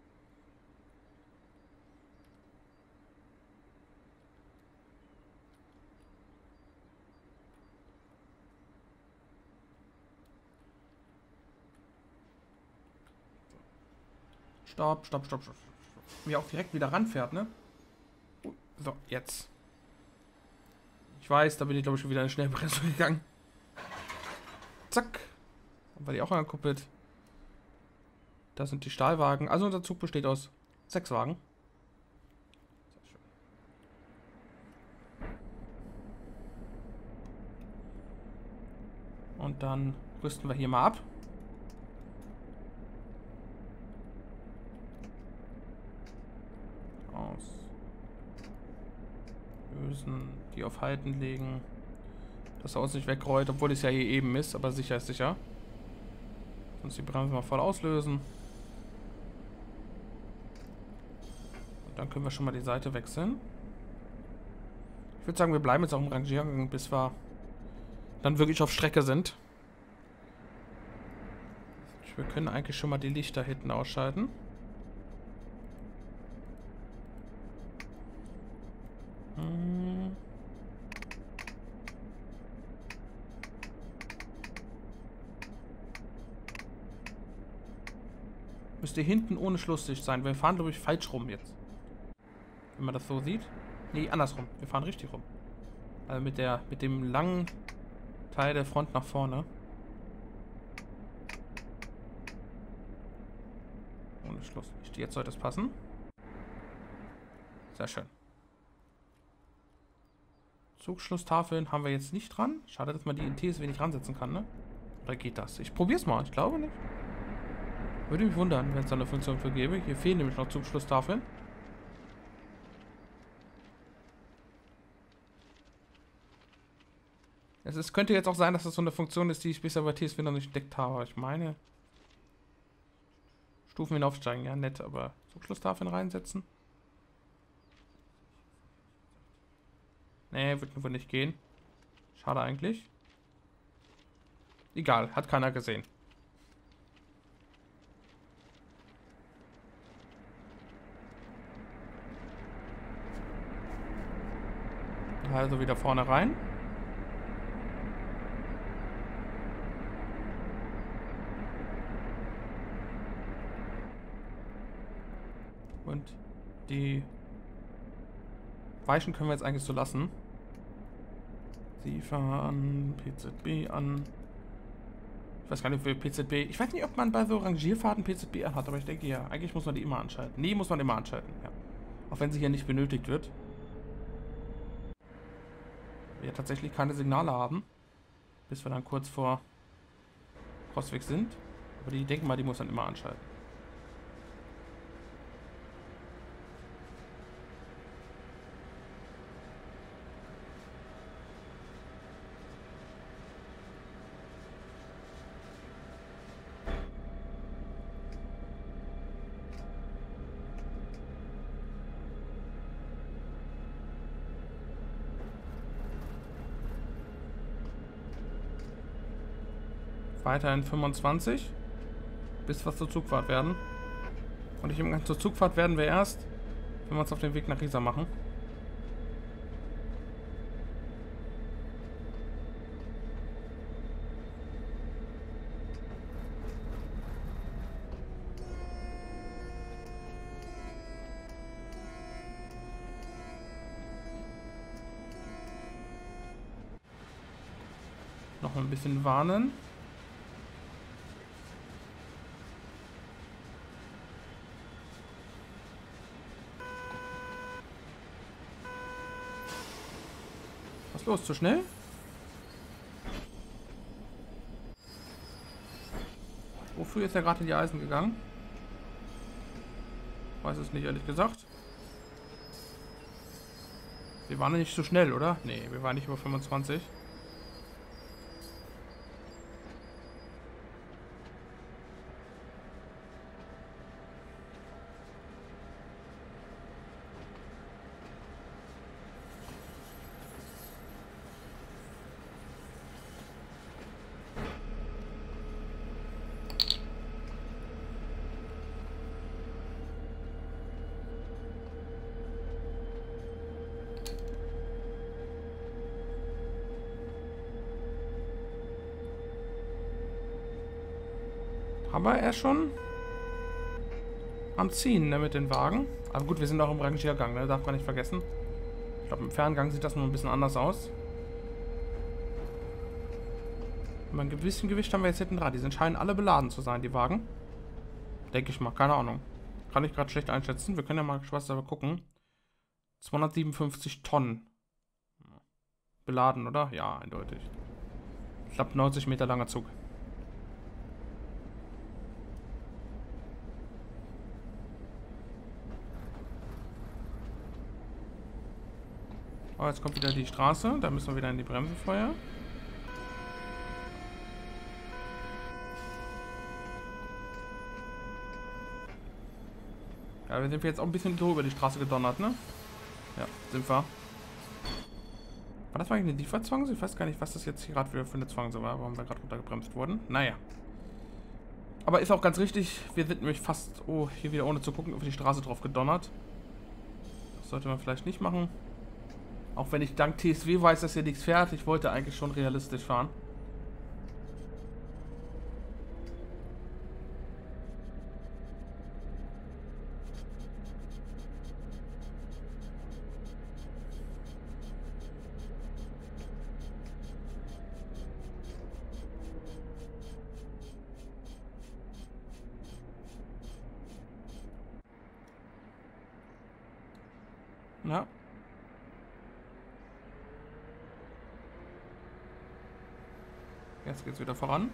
Stopp, stopp, stopp, stopp. Wie auch direkt wieder ranfährt, ne? So, jetzt. Ich weiß, da bin ich glaube ich schon wieder in Schnellbremsung gegangen. Zack. Dann war die auch angekuppelt. Da sind die Stahlwagen. Also unser Zug besteht aus sechs Wagen. Sehr schön. Und dann rüsten wir hier mal ab. Aus. Lösen, die auf Halten legen. Dass er uns nicht wegrollt, obwohl es ja hier eben ist, aber sicher ist sicher. Sonst die Bremse mal voll auslösen. Und dann können wir schon mal die Seite wechseln. Ich würde sagen, wir bleiben jetzt auch im Rangiergang, bis wir dann wirklich auf Strecke sind. Wir können eigentlich schon mal die Lichter hinten ausschalten. Hm. Müsste hinten ohne Schlusslicht sein. Wir fahren, glaube ich, falsch rum jetzt. Wenn man das so sieht. Nee, andersrum. Wir fahren richtig rum. Also mit der, mit dem langen Teil der Front nach vorne. Ohne Schlusslicht. Jetzt sollte es passen. Sehr schön. Zugschlusstafeln haben wir jetzt nicht dran. Schade, dass man die in T S W nicht ransetzen kann, ne? Oder geht das? Ich probier's mal. Ich glaube nicht. Würde mich wundern, wenn es da eine Funktion für gäbe. Hier fehlen nämlich noch Zugschlusstafeln. Es ist, könnte jetzt auch sein, dass das so eine Funktion ist, die ich bisher bei T S W noch nicht entdeckt habe. Ich meine... Stufen hinaufsteigen, ja nett, aber Zugschlusstafeln reinsetzen? Nee, wird wohl nicht gehen. Schade eigentlich. Egal, hat keiner gesehen. Also wieder vorne rein. Und die Weichen können wir jetzt eigentlich so lassen. Sie fahren P Z B an. Ich weiß gar nicht, wie P Z B... Ich weiß nicht, ob man bei so Rangierfahrten P Z B anhat, aber ich denke ja, eigentlich muss man die immer anschalten. Nee, muss man immer anschalten, ja. Auch wenn sie hier nicht benötigt wird. Wir ja tatsächlich keine Signale haben. Bis wir dann kurz vor Kostwig sind. Aber die denken mal, die muss man immer anschalten. Weiterhin fünfundzwanzig. Bis wir zur Zugfahrt werden. Und ich im zur Zugfahrt werden wir erst, wenn wir uns auf den Weg nach Riesa machen. Noch ein bisschen warnen. Was ist los? Zu schnell? Wofür ist er gerade in die Eisen gegangen? Weiß es nicht, ehrlich gesagt. Wir waren nicht so schnell, oder? Nee, wir waren nicht über fünfundzwanzig. Aber er ist schon am Ziehen, ne, mit den Wagen. Aber gut, wir sind auch im Rangiergang, ne, darf man nicht vergessen. Ich glaube, im Ferngang sieht das noch ein bisschen anders aus. Aber ein gewissen Gewicht haben wir jetzt hinten dran. Die scheinen alle beladen zu sein, die Wagen. Denke ich mal, keine Ahnung. Kann ich gerade schlecht einschätzen. Wir können ja mal Spaß dabei gucken. zweihundertsiebenundfünfzig Tonnen. Beladen, oder? Ja, eindeutig. Ich glaube, neunzig Meter langer Zug. Oh, jetzt kommt wieder die Straße. Da müssen wir wieder in die Bremsenfeuer. Ja, wir sind jetzt auch ein bisschen so über die Straße gedonnert, ne? Ja, sind wir. War das eigentlich eine Lieferzwangse? Ich weiß gar nicht, was das jetzt hier gerade wieder für eine Zwangse war, warum wir gerade runtergebremst wurden. Naja. Aber ist auch ganz richtig. Wir sind nämlich fast, oh, hier wieder ohne zu gucken, auf die Straße drauf gedonnert. Das sollte man vielleicht nicht machen. Auch wenn ich dank T S W weiß, dass hier nichts fährt. Ich wollte eigentlich schon realistisch fahren. Ja. Jetzt geht's wieder voran.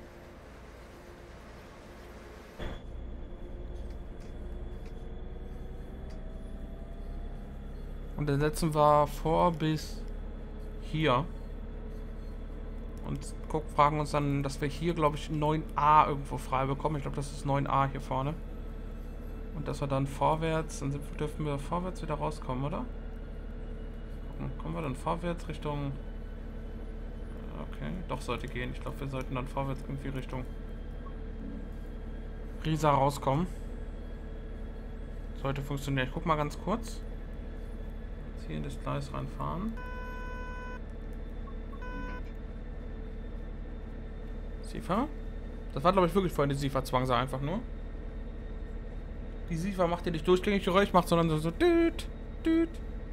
Und der letzten war vor bis hier. Und guck, fragen uns dann, dass wir hier, glaube ich, neun a irgendwo frei bekommen. Ich glaube, das ist neun a hier vorne. Und dass wir dann vorwärts, dann sind, dürfen wir vorwärts wieder rauskommen, oder? Gucken, kommen wir dann vorwärts Richtung... Okay, doch sollte gehen. Ich glaube, wir sollten dann vorwärts irgendwie Richtung Riesa rauskommen. Sollte funktionieren. Ich guck mal ganz kurz. Jetzt hier in das Gleis reinfahren. Sifa? Das war, glaube ich, wirklich vorhin die Sifa-Zwangse einfach nur. Die Sifa macht ja nicht durchgängig Geräusch, macht, sondern so, so düt, düt.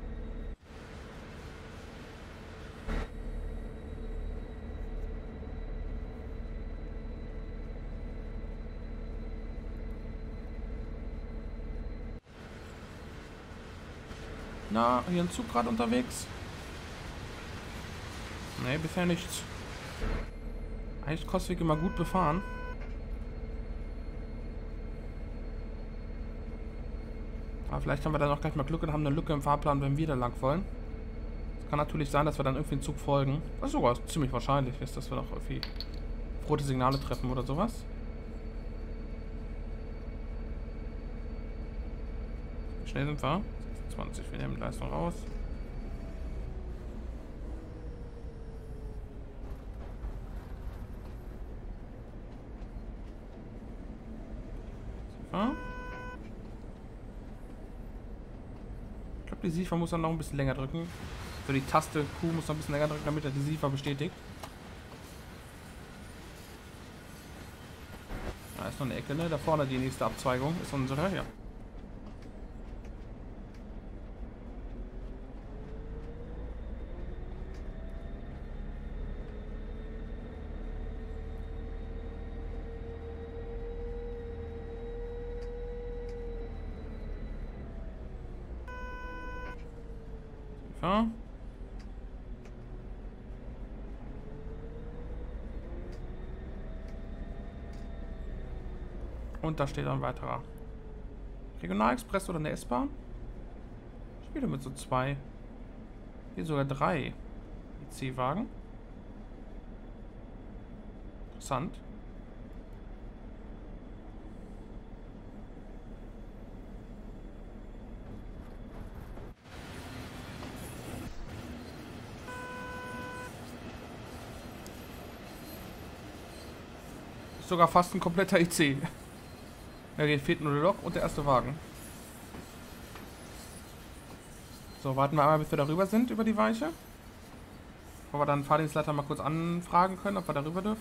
Na, hier ein Zug gerade unterwegs? Ne, bisher nichts. Eigentlich Kostweg immer gut befahren. Aber vielleicht haben wir dann auch gleich mal Glück und haben eine Lücke im Fahrplan, wenn wir da lang wollen. Es kann natürlich sein, dass wir dann irgendwie einen Zug folgen. Was sogar ziemlich wahrscheinlich ist, dass wir noch irgendwie rote Signale treffen oder sowas. Wie schnell sind wir? sechsundzwanzig, wir nehmen Leistung raus. Ich glaube, die Sifa muss dann noch ein bisschen länger drücken. So, die Taste Q muss noch ein bisschen länger drücken, damit er die Sifa bestätigt. Da ist noch eine Ecke, ne? Da vorne die nächste Abzweigung ist unsere, ja. Und da steht dann ein weiterer Regionalexpress oder eine S-Bahn. Ich spiele mit so zwei. Hier sogar drei I C-Wagen. Interessant. Ist sogar fast ein kompletter I C. Ja, hier fehlt nur der Lok und der erste Wagen. So, warten wir einmal, bis wir darüber sind, über die Weiche. Bevor wir dann den Fahrdienstleiter mal kurz anfragen können, ob wir darüber dürfen.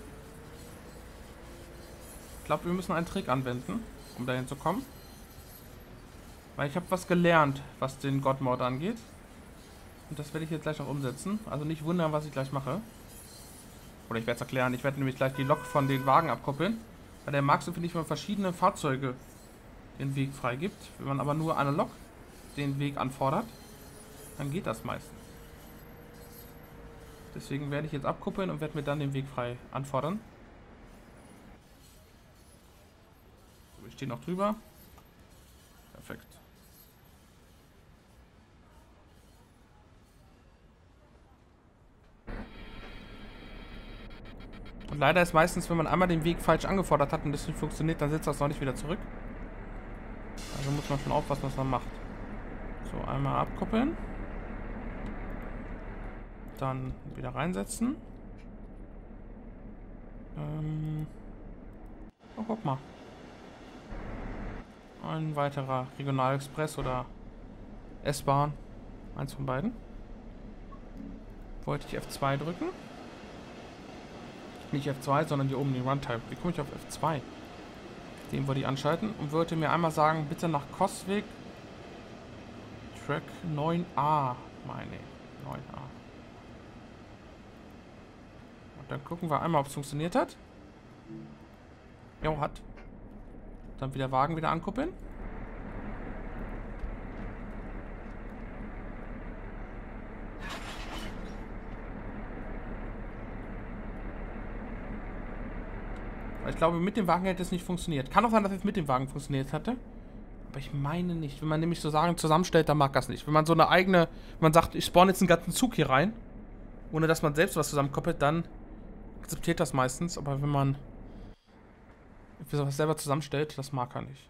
Ich glaube, wir müssen einen Trick anwenden, um dahin zu kommen. Weil ich habe was gelernt, was den God-Mode angeht. Und das werde ich jetzt gleich auch umsetzen. Also nicht wundern, was ich gleich mache. Oder ich werde es erklären. Ich werde nämlich gleich die Lok von den Wagen abkoppeln. Weil der mag so, finde ich, wenn man verschiedene Fahrzeuge den Weg freigibt. Wenn man aber nur eine Lok den Weg anfordert, dann geht das meistens. Deswegen werde ich jetzt abkuppeln und werde mir dann den Weg frei anfordern. So, ich stehe noch drüber. Perfekt. Und leider ist meistens, wenn man einmal den Weg falsch angefordert hat und das nicht funktioniert, dann setzt das noch nicht wieder zurück. Also muss man schon aufpassen, was man macht. So, einmal abkoppeln. Dann wieder reinsetzen. Ähm oh, guck mal. Ein weiterer Regionalexpress oder S-Bahn. Eins von beiden. Wollte ich F zwei drücken? Nicht F zwei, sondern hier oben den Runtime. Wie komme ich auf F zwei? Den wollte ich anschalten und wollte mir einmal sagen, bitte nach Coswig Track neun a, meine ich. neun a. Und dann gucken wir einmal, ob es funktioniert hat. Jo, hat. Dann wieder Wagen wieder ankuppeln. Ich glaube, mit dem Wagen hätte es nicht funktioniert. Kann auch sein, dass es mit dem Wagen funktioniert hatte. Aber ich meine nicht. Wenn man nämlich so Sachen zusammenstellt, dann mag das nicht. Wenn man so eine eigene... Wenn man sagt, ich spawn jetzt einen ganzen Zug hier rein, ohne dass man selbst was zusammenkoppelt, dann akzeptiert das meistens. Aber wenn man was selber zusammenstellt, das mag er nicht.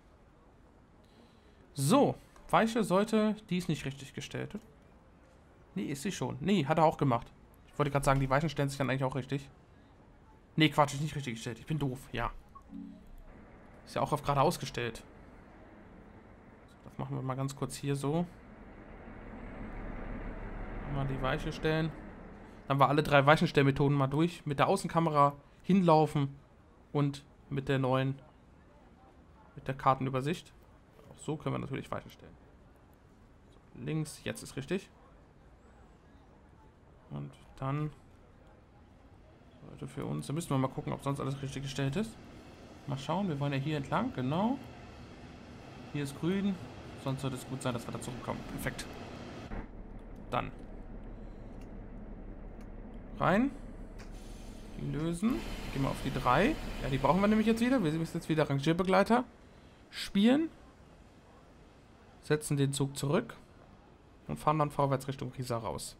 So. Weiche sollte... Die ist nicht richtig gestellt. Nee, ist sie schon. Nee, hat er auch gemacht. Ich wollte gerade sagen, die Weichen stellen sich dann eigentlich auch richtig. Nee, Quatsch, ist nicht richtig gestellt. Ich bin doof, ja. Ist ja auch auf geradeaus gestellt. So, das machen wir mal ganz kurz hier so. Mal die Weiche stellen. Dann war alle drei Weichenstellmethoden mal durch. Mit der Außenkamera hinlaufen und mit der neuen, mit der Kartenübersicht. Auch so können wir natürlich Weichen stellen. So, links, jetzt ist richtig. Und dann... für uns. Da müssen wir mal gucken, ob sonst alles richtig gestellt ist. Mal schauen, wir wollen ja hier entlang, genau. Hier ist grün. Sonst sollte es gut sein, dass wir da zurückkommen. Perfekt. Dann. Rein. Die lösen. Gehen wir auf die drei. Ja, die brauchen wir nämlich jetzt wieder. Wir müssen jetzt wieder Rangierbegleiter spielen. Setzen den Zug zurück. Und fahren dann vorwärts Richtung Riesa raus.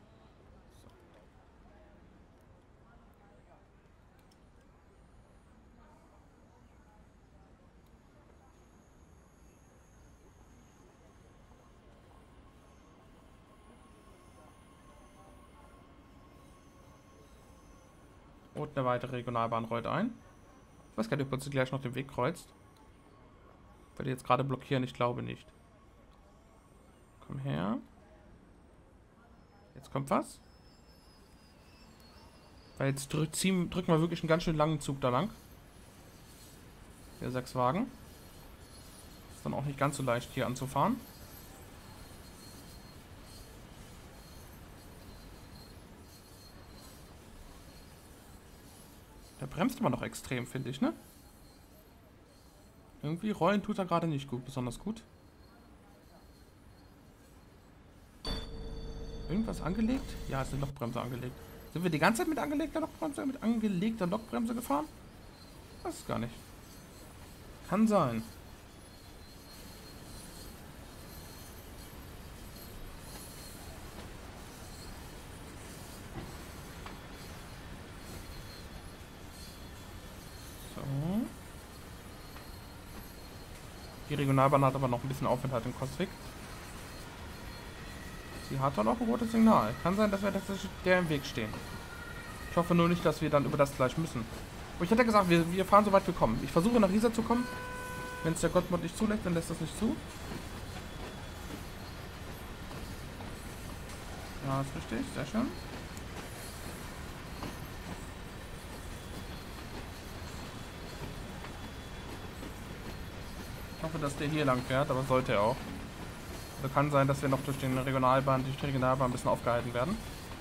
Und eine weitere Regionalbahn rollt ein. Ich weiß gar nicht, ob uns gleich noch den Weg kreuzt. Weil die jetzt gerade blockieren, ich glaube nicht. Komm her. Jetzt kommt was. Weil jetzt drück, ziehen, drücken wir wirklich einen ganz schön langen Zug da lang. Hier sechs Wagen. Ist dann auch nicht ganz so leicht hier anzufahren. Der bremst immer noch extrem, finde ich, ne? Irgendwie rollen tut er gerade nicht gut, besonders gut. Irgendwas angelegt? Ja, ist eine Lokbremse angelegt. Sind wir die ganze Zeit mit angelegter Lokbremse, mit angelegter Lokbremse gefahren? Das ist gar nicht. Kann sein. So. Die Regionalbahn hat aber noch ein bisschen Aufenthalt in Coswig. Sie hat doch noch ein rotes Signal. Kann sein, dass wir tatsächlich der im Weg stehen. Ich hoffe nur nicht, dass wir dann über das gleich müssen. Aber ich hätte gesagt, wir, wir fahren so weit wir kommen. Ich versuche nach Riesa zu kommen. Wenn es der Gottmod nicht zulässt, dann lässt das nicht zu. Ja, ist richtig. Sehr schön. Ich hoffe, dass der hier lang fährt, aber sollte er auch. Also kann sein, dass wir noch durch den Regionalbahn, durch die Regionalbahn ein bisschen aufgehalten werden.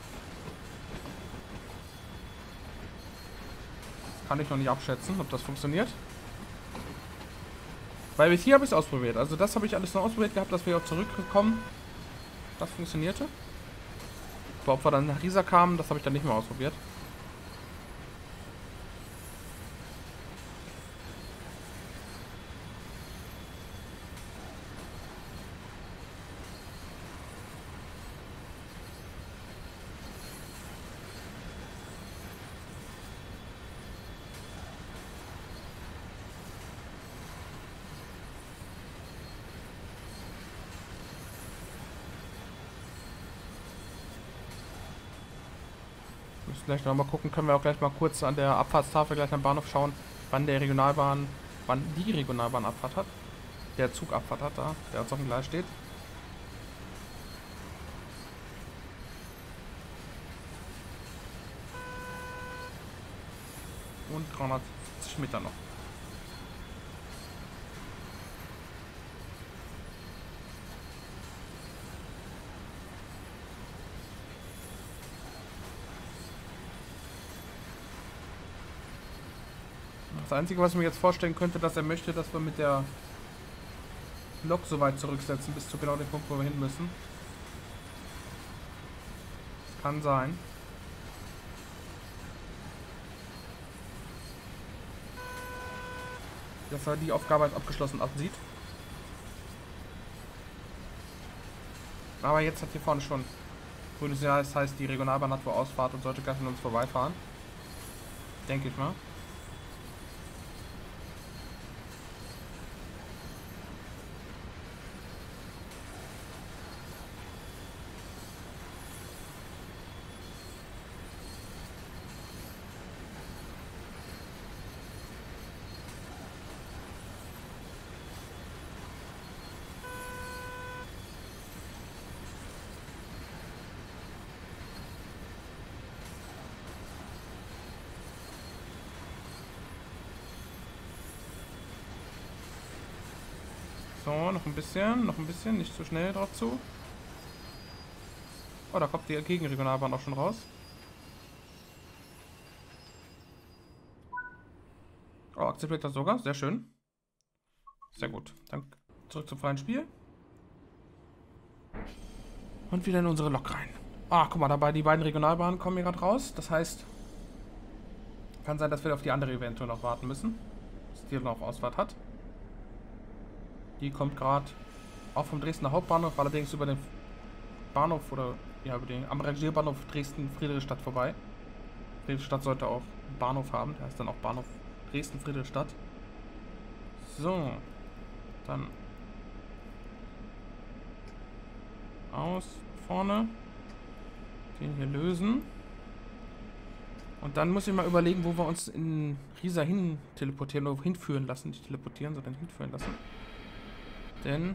Das kann ich noch nicht abschätzen, ob das funktioniert. Weil bis hier habe ich es ausprobiert. Also das habe ich alles noch ausprobiert gehabt, dass wir auch zurückkommen. Das funktionierte. Aber ob wir dann nach Riesa kamen, das habe ich dann nicht mehr ausprobiert. Müssen gleich noch mal gucken, können wir auch gleich mal kurz an der Abfahrtstafel gleich am Bahnhof schauen, wann der Regionalbahn, wann die Regionalbahn Abfahrt hat. Der Zug Abfahrt hat da, der uns auf dem Gleis steht. Und dreihundertsiebzig Meter noch. Das Einzige, was ich mir jetzt vorstellen könnte, dass er möchte, dass wir mit der Lok so weit zurücksetzen, bis zu genau dem Punkt, wo wir hin müssen. Das kann sein. Dass er die Aufgabe als abgeschlossen ansieht. Aber jetzt hat hier vorne schon grünes Signal, das heißt, die Regionalbahn hat wohl Ausfahrt und sollte gleich an uns vorbeifahren. Denke ich mal. So, noch ein bisschen, noch ein bisschen, nicht zu schnell drauf zu. Oh, da kommt die Gegenregionalbahn auch schon raus. Oh, akzeptiert das sogar, sehr schön. Sehr gut. Dann zurück zum freien Spiel. Und wieder in unsere Lok rein. Ah, guck mal, dabei die beiden Regionalbahnen kommen hier gerade raus. Das heißt, kann sein, dass wir auf die andere eventuell noch warten müssen. Dass die noch Ausfahrt hat. Die kommt gerade auch vom Dresdner Hauptbahnhof, allerdings über den Bahnhof oder ja über den am Rangierbahnhof Dresden-Friedrichstadt vorbei. Friedrichstadt sollte auch einen Bahnhof haben, der heißt dann auch Bahnhof Dresden-Friedrichstadt. So, dann aus vorne, den hier lösen. Und dann muss ich mal überlegen, wo wir uns in Riesa hin teleportieren oder hinführen lassen. Nicht teleportieren, sondern hinführen lassen. Denn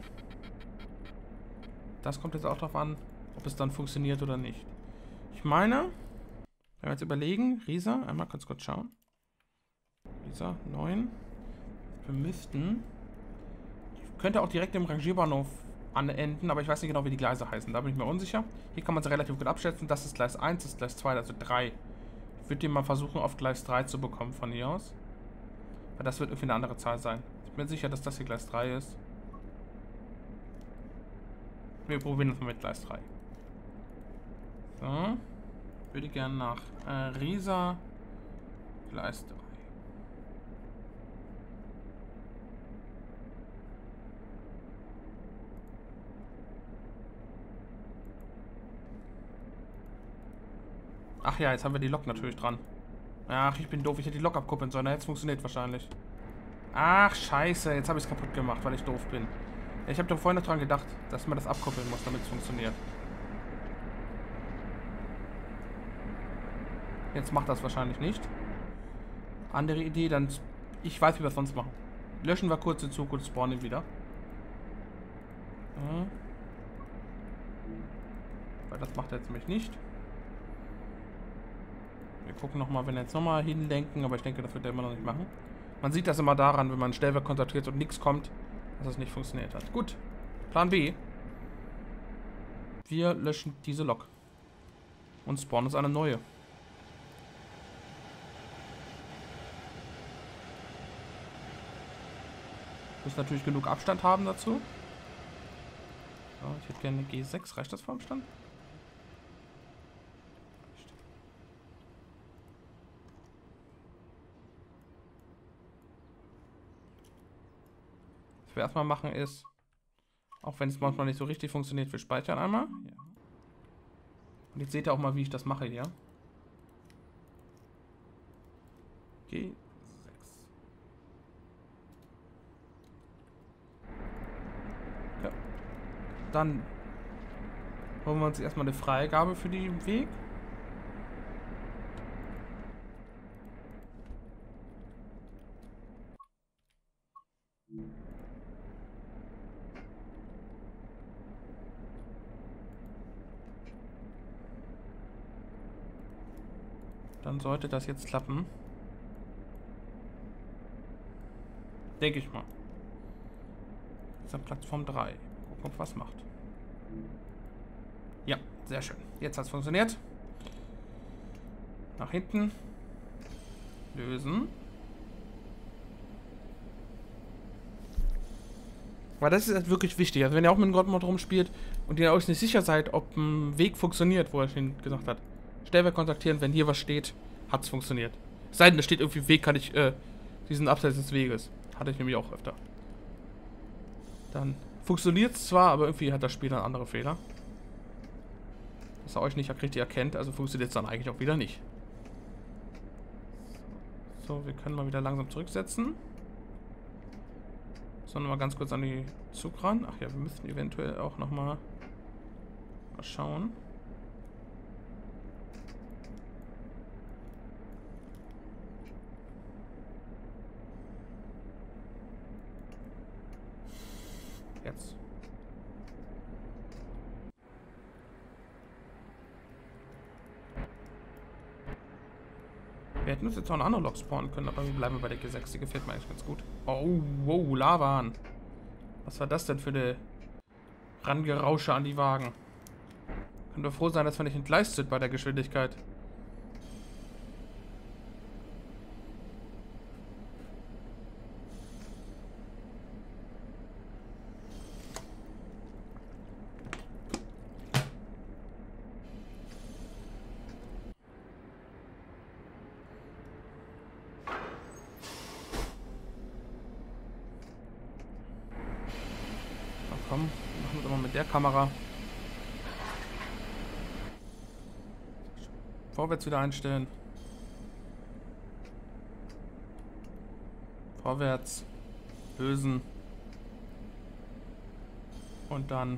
das kommt jetzt auch darauf an, ob es dann funktioniert oder nicht. Ich meine, wenn wir jetzt überlegen, Riesa, einmal ganz kurz schauen. Riesa, neun. Wir müssten, ich könnte auch direkt im Rangierbahnhof anenden, aber ich weiß nicht genau, wie die Gleise heißen. Da bin ich mir unsicher. Hier kann man es relativ gut abschätzen. Das ist Gleis eins, das ist Gleis zwei, also drei. Ich würde den mal versuchen, auf Gleis drei zu bekommen von hier aus. Weil das wird irgendwie eine andere Zahl sein. Ich bin sicher, dass das hier Gleis drei ist. Wir probieren es mal mit Gleis drei. So. Würde gerne nach äh, Riesa Gleis drei. Ach ja, jetzt haben wir die Lok natürlich dran. Ach, ich bin doof. Ich hätte die Lok abkuppeln sollen. Jetzt funktioniert wahrscheinlich. Ach, scheiße. Jetzt habe ich es kaputt gemacht, weil ich doof bin. Ja, ich habe doch vorhin noch dran gedacht, dass man das abkuppeln muss, damit es funktioniert. Jetzt macht das wahrscheinlich nicht. Andere Idee, dann... Ich weiß, wie wir es sonst machen. Löschen wir kurz den Zug und spawnen wieder. Ja. Weil das macht er jetzt nämlich nicht. Wir gucken nochmal, wenn wir jetzt nochmal hinlenken, aber ich denke, das wird er immer noch nicht machen. Man sieht das immer daran, wenn man Stellwerk kontaktiert und nichts kommt, dass es nicht funktioniert hat. Gut. Plan B. Wir löschen diese Lok. Und spawnen uns eine neue. Muss natürlich genug Abstand haben dazu. So, ich hätte gerne eine G sechs. Reicht das vom Stand? Was wir erstmal machen ist, auch wenn es manchmal nicht so richtig funktioniert, wir speichern einmal. Ja. Und jetzt seht ihr auch mal, wie ich das mache hier. G sechs. Ja. Dann holen wir uns erstmal eine Freigabe für den Weg. Dann sollte das jetzt klappen. Denke ich mal. Das ist Plattform drei. Gucken, ob was macht. Ja, sehr schön. Jetzt hat es funktioniert. Nach hinten. Lösen. Weil das ist halt wirklich wichtig. Also wenn ihr auch mit dem Godmod rumspielt und ihr euch nicht sicher seid, ob ein Weg funktioniert, wo er schon gesagt hat. Stellwerk kontaktieren, wenn hier was steht, hat es funktioniert. Es sei denn, da steht irgendwie Weg, kann ich, äh, diesen Abseits des Weges. Hatte ich nämlich auch öfter. Dann funktioniert es zwar, aber irgendwie hat das Spiel dann andere Fehler. Dass er euch nicht richtig erkennt, also funktioniert es dann eigentlich auch wieder nicht. So, wir können mal wieder langsam zurücksetzen. So, nochmal ganz kurz an die Zug ran. Ach ja, wir müssten eventuell auch nochmal mal schauen. Jetzt. Wir hätten uns jetzt auch eine andere Lok spawnen können, aber wir bleiben bei der G sechs. Die gefällt mir eigentlich ganz gut. Oh, wow, Lavan. Was war das denn für eine Rangerausche an die Wagen? Können wir froh sein, dass wir nicht entgleist sind bei der Geschwindigkeit. Komm, machen wir es aber mit der Kamera. Vorwärts wieder einstellen. Vorwärts. Lösen. Und dann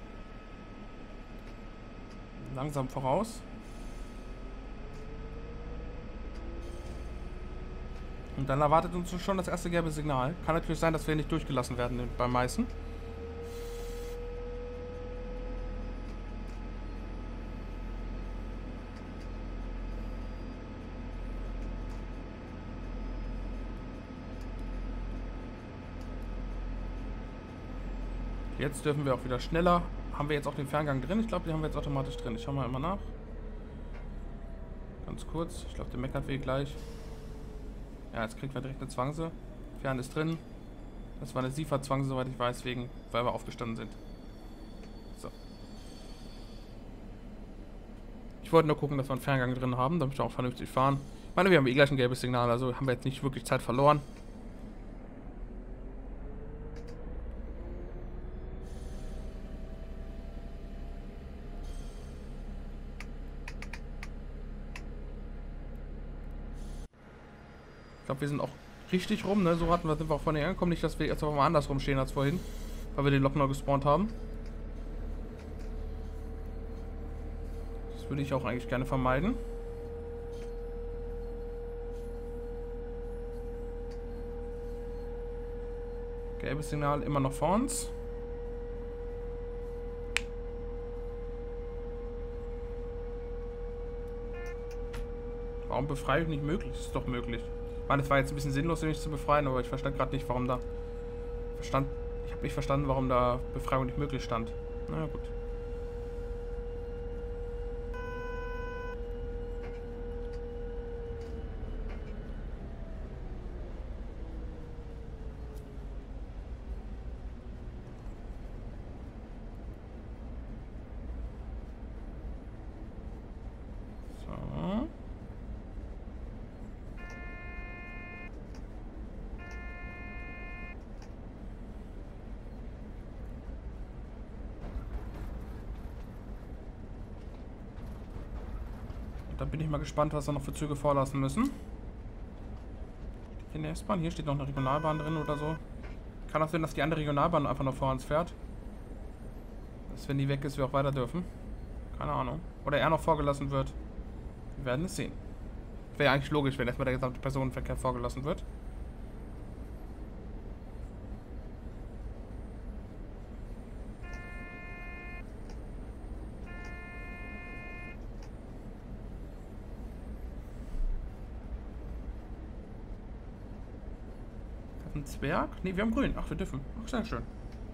langsam voraus. Und dann erwartet uns schon das erste gelbe Signal. Kann natürlich sein, dass wir nicht durchgelassen werden beim Meißen. Jetzt dürfen wir auch wieder schneller. Haben wir jetzt auch den Ferngang drin? Ich glaube, den haben wir jetzt automatisch drin. Ich schaue mal immer nach. Ganz kurz. Ich glaube, der meckert wir gleich. Ja, jetzt kriegt man direkt eine Zwangse. Fern ist drin. Das war eine Siefer-Zwangse, soweit ich weiß, wegen, weil wir aufgestanden sind. So. Ich wollte nur gucken, dass wir einen Ferngang drin haben, damit wir auch vernünftig fahren. Ich meine, wir haben eh gleich ein gelbes Signal, also haben wir jetzt nicht wirklich Zeit verloren. glaube, wir sind auch richtig rum, ne? So hatten wir, sind wir auch vorhin angekommen. Nicht, dass wir jetzt aber mal andersrum stehen als vorhin. Weil wir den Loch noch gespawnt haben. Das würde ich auch eigentlich gerne vermeiden. Gelbes Signal immer noch vor uns. Warum Befreiung nicht möglich? Das ist doch möglich. Ich meine, es war jetzt ein bisschen sinnlos, den nicht zu befreien, aber ich verstand gerade nicht, warum da... Verstand... Ich habe nicht verstanden, warum da Befreiung nicht möglich stand. Na gut. So. Da bin ich mal gespannt, was wir noch für Züge vorlassen müssen. Steht hier eine S-Bahn? Hier steht noch eine Regionalbahn drin oder so. Kann auch sein, dass die andere Regionalbahn einfach noch vor uns fährt. Dass, wenn die weg ist, wir auch weiter dürfen. Keine Ahnung. Oder er noch vorgelassen wird. Wir werden es sehen. Wäre eigentlich logisch, wenn erstmal der gesamte Personenverkehr vorgelassen wird. Ein Zwerg? Ne, wir haben grün. Ach, wir dürfen. Ach, sehr schön.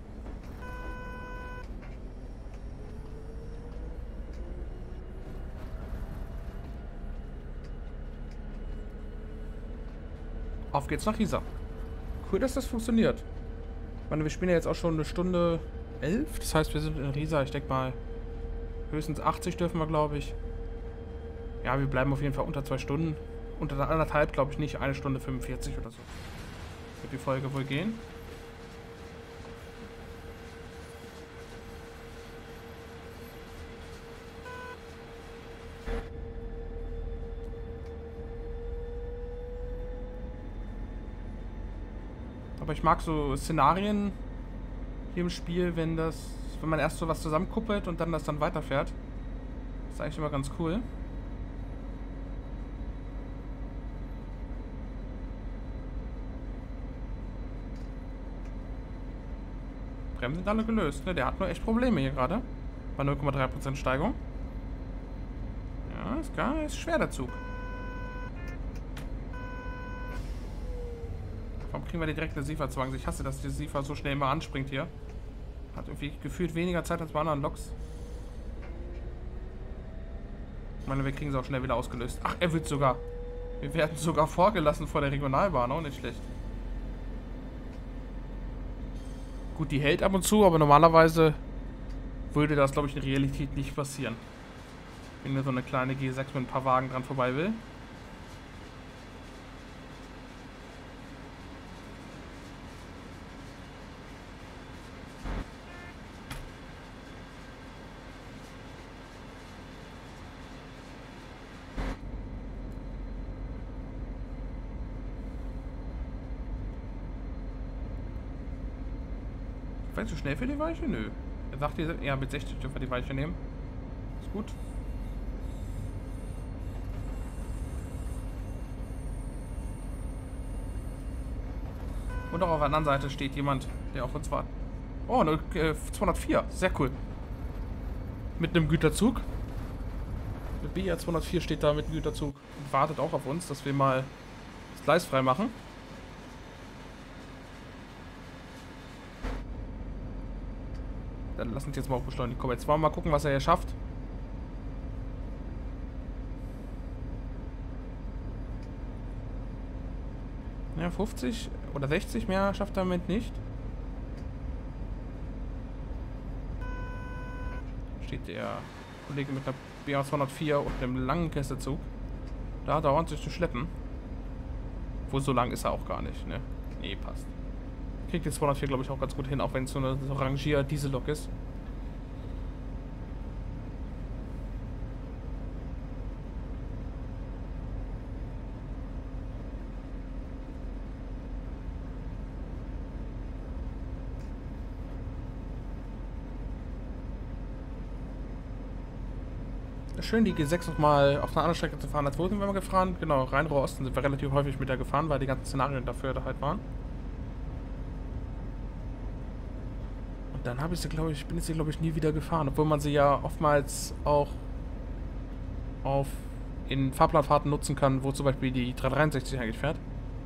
Auf geht's nach Riesa. Cool, dass das funktioniert. Ich meine, wir spielen ja jetzt auch schon eine Stunde elf. Das heißt, wir sind in Riesa. Ich denke mal, höchstens achtzig dürfen wir, glaube ich. Ja, wir bleiben auf jeden Fall unter zwei Stunden. Unter anderthalb, glaube ich nicht. Eine Stunde fünfundvierzig oder so. Wird die Folge wohl gehen. Aber ich mag so Szenarien hier im Spiel, wenn das, wenn man erst so was zusammenkuppelt und dann das dann weiterfährt. Das ist eigentlich immer ganz cool. Bremsen sind alle gelöst, ne? Der hat nur echt Probleme hier gerade. Bei null Komma drei Prozent Steigung. Ja, ist gar, ist schwer der Zug. Warum kriegen wir die direkte Sieferzwang? Ich hasse, dass die Siefer so schnell immer anspringt hier. Hat irgendwie gefühlt weniger Zeit als bei anderen Loks. Ich meine, wir kriegen sie auch schnell wieder ausgelöst. Ach, er wird sogar... Wir werden sogar vorgelassen vor der Regionalbahn. Auch nicht schlecht. Gut, die hält ab und zu, aber normalerweise würde das, glaube ich, in Realität nicht passieren. Wenn mir so eine kleine G sechs mit ein paar Wagen dran vorbei will. Vielleicht zu schnell für die Weiche? Nö. Er sagt, ja, mit sechzig dürfen wir die Weiche nehmen. Ist gut. Und auch auf der anderen Seite steht jemand, der auf uns wartet. Oh, eine äh, zweihundertvier. Sehr cool. Mit einem Güterzug. Der B R zweihundertvier steht da mit einem Güterzug und wartet auch auf uns, dass wir mal das Gleis frei machen. Dann lass uns jetzt mal auf beschleunigen. Komm, jetzt wollen wir mal gucken, was er hier schafft. Ja, fünfzig oder sechzig mehr schafft er damit nicht. Steht der Kollege mit einer B R zweihundertvier und einem langen Kästezug. Da dauert sich zu schleppen. Wo so lang ist er auch gar nicht, ne? Nee, passt. Kriegt die zweihundertvier, glaube ich, auch ganz gut hin, auch wenn es so eine so Rangier-Diesellok ist. schön, die G sechs nochmal auf einer anderen Strecke zu fahren, als wo sind wir mal gefahren? Genau, Rhein-Ruhr Osten sind wir relativ häufig mit der gefahren, weil die ganzen Szenarien dafür da halt waren. Und dann habe ich sie, glaube ich, bin ich sie, glaube ich, nie wieder gefahren, obwohl man sie ja oftmals auch auf in Fahrplanfahrten nutzen kann, wo zum Beispiel die dreihundertdreiundsechzig eigentlich fährt.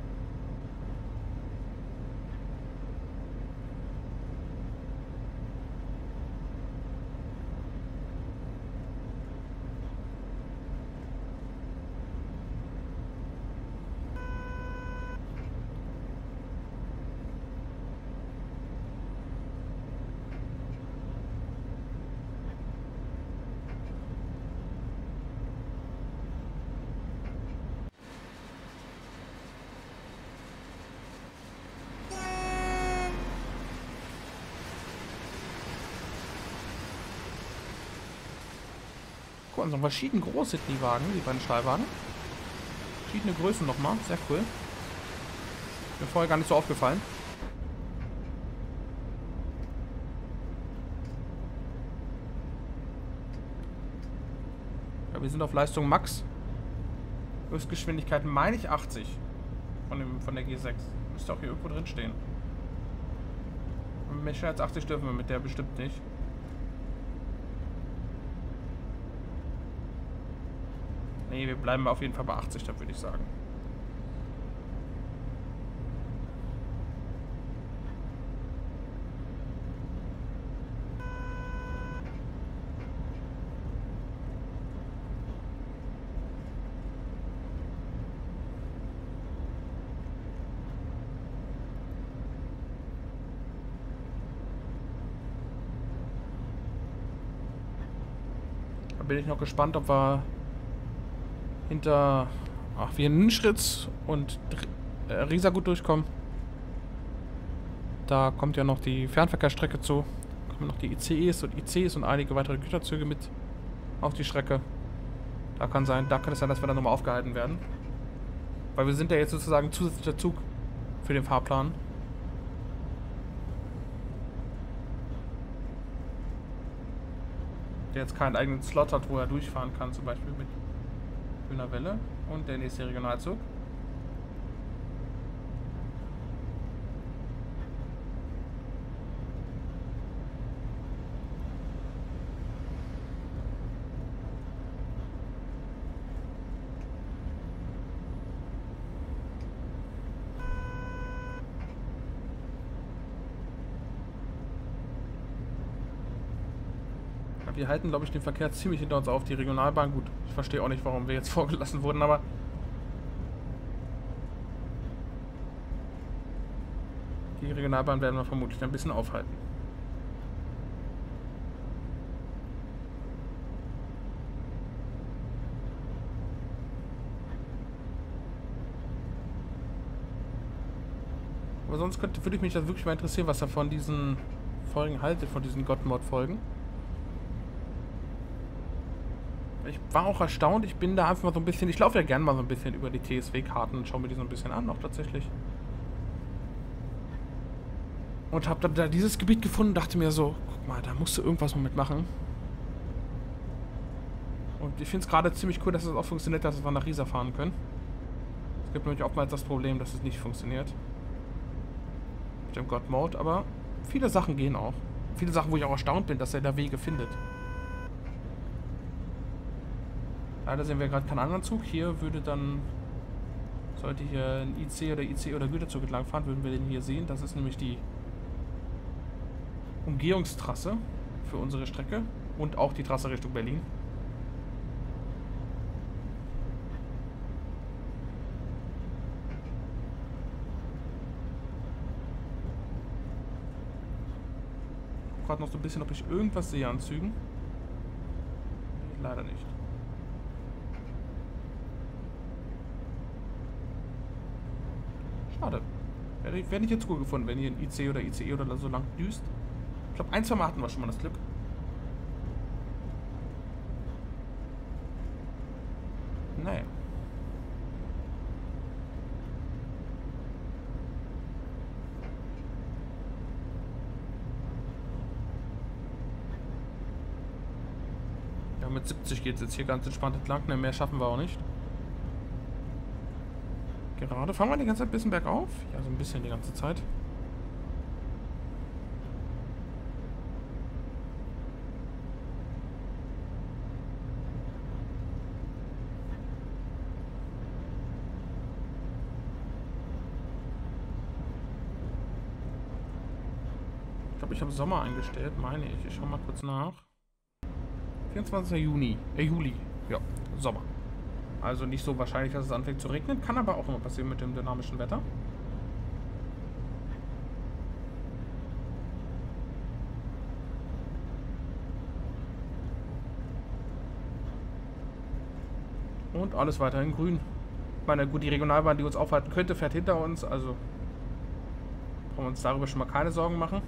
Guck mal, so verschieden groß sind die Wagen, die beiden Stahlwagen. Verschiedene Größen nochmal, sehr cool. Mir vorher gar nicht so aufgefallen. Ja, wir sind auf Leistung Max. Höchstgeschwindigkeit meine ich achtzig. Von, dem, von der G sechs. Müsste auch hier irgendwo drin stehen. Mehr schneller als achtzig dürfen wir mit der bestimmt nicht. Nee, wir bleiben auf jeden Fall bei achtzig, da würde ich sagen. Da bin ich noch gespannt, ob wir hinter ach, wir Nischritz und äh, Riesa gut durchkommen. Da kommt ja noch die Fernverkehrsstrecke zu. Da kommen noch die I C Es und I Cs und einige weitere Güterzüge mit auf die Strecke. Da kann sein, da kann es sein, dass wir dann nochmal aufgehalten werden. Weil wir sind ja jetzt sozusagen zusätzlicher Zug für den Fahrplan. Der jetzt keinen eigenen Slot hat, wo er durchfahren kann, zum Beispiel mit Grüner Welle und der nächste Regionalzug. Wir halten, glaube ich, den Verkehr ziemlich hinter uns auf. Die Regionalbahn, gut, ich verstehe auch nicht, warum wir jetzt vorgelassen wurden, aber die Regionalbahn werden wir vermutlich ein bisschen aufhalten. Aber sonst könnte, würde ich mich das wirklich mal interessieren, was er von diesen Folgen haltet, von diesen God-Mod-Folgen. Ich war auch erstaunt, ich bin da einfach mal so ein bisschen, ich laufe ja gerne mal so ein bisschen über die T S W-Karten und schaue mir die so ein bisschen an, auch tatsächlich. Und habe dann da dieses Gebiet gefunden und dachte mir so, guck mal, da musst du irgendwas mal mitmachen. Und ich finde es gerade ziemlich cool, dass es auch funktioniert, dass wir nach Riesa fahren können. Es gibt nämlich oftmals das Problem, dass es nicht funktioniert. Mit dem God-Mode, aber viele Sachen gehen auch. Viele Sachen, wo ich auch erstaunt bin, dass er da Wege findet. Leider sehen wir gerade keinen anderen Zug. Hier würde dann, sollte hier ein I C oder I C oder Güterzug entlang fahren, würden wir den hier sehen. Das ist nämlich die Umgehungstrasse für unsere Strecke und auch die Trasse Richtung Berlin. Ich gucke gerade noch so ein bisschen, ob ich irgendwas sehe an Zügen. Nee, leider nicht. Schade. Wäre nicht jetzt gut gefunden, wenn hier ein I C oder I C E oder so lang düst. Ich glaube, ein, zwei Mal hatten wir schon mal das Glück. Naja. mit siebzig geht es jetzt hier ganz entspannt entlang. Ne, mehr schaffen wir auch nicht. Gerade. Fahren wir die ganze Zeit ein bisschen bergauf? Ja, so ein bisschen die ganze Zeit. Ich glaube, ich habe Sommer eingestellt, meine ich. Ich schau mal kurz nach. vierundzwanzigster Juni. Äh, Juli. Ja, Sommer. Also nicht so wahrscheinlich, dass es anfängt zu regnen. Kann aber auch immer passieren mit dem dynamischen Wetter. Und alles weiterhin grün. Ich meine, gut, die Regionalbahn, die uns aufhalten könnte, fährt hinter uns. Also brauchen wir uns darüber schon mal keine Sorgen machen.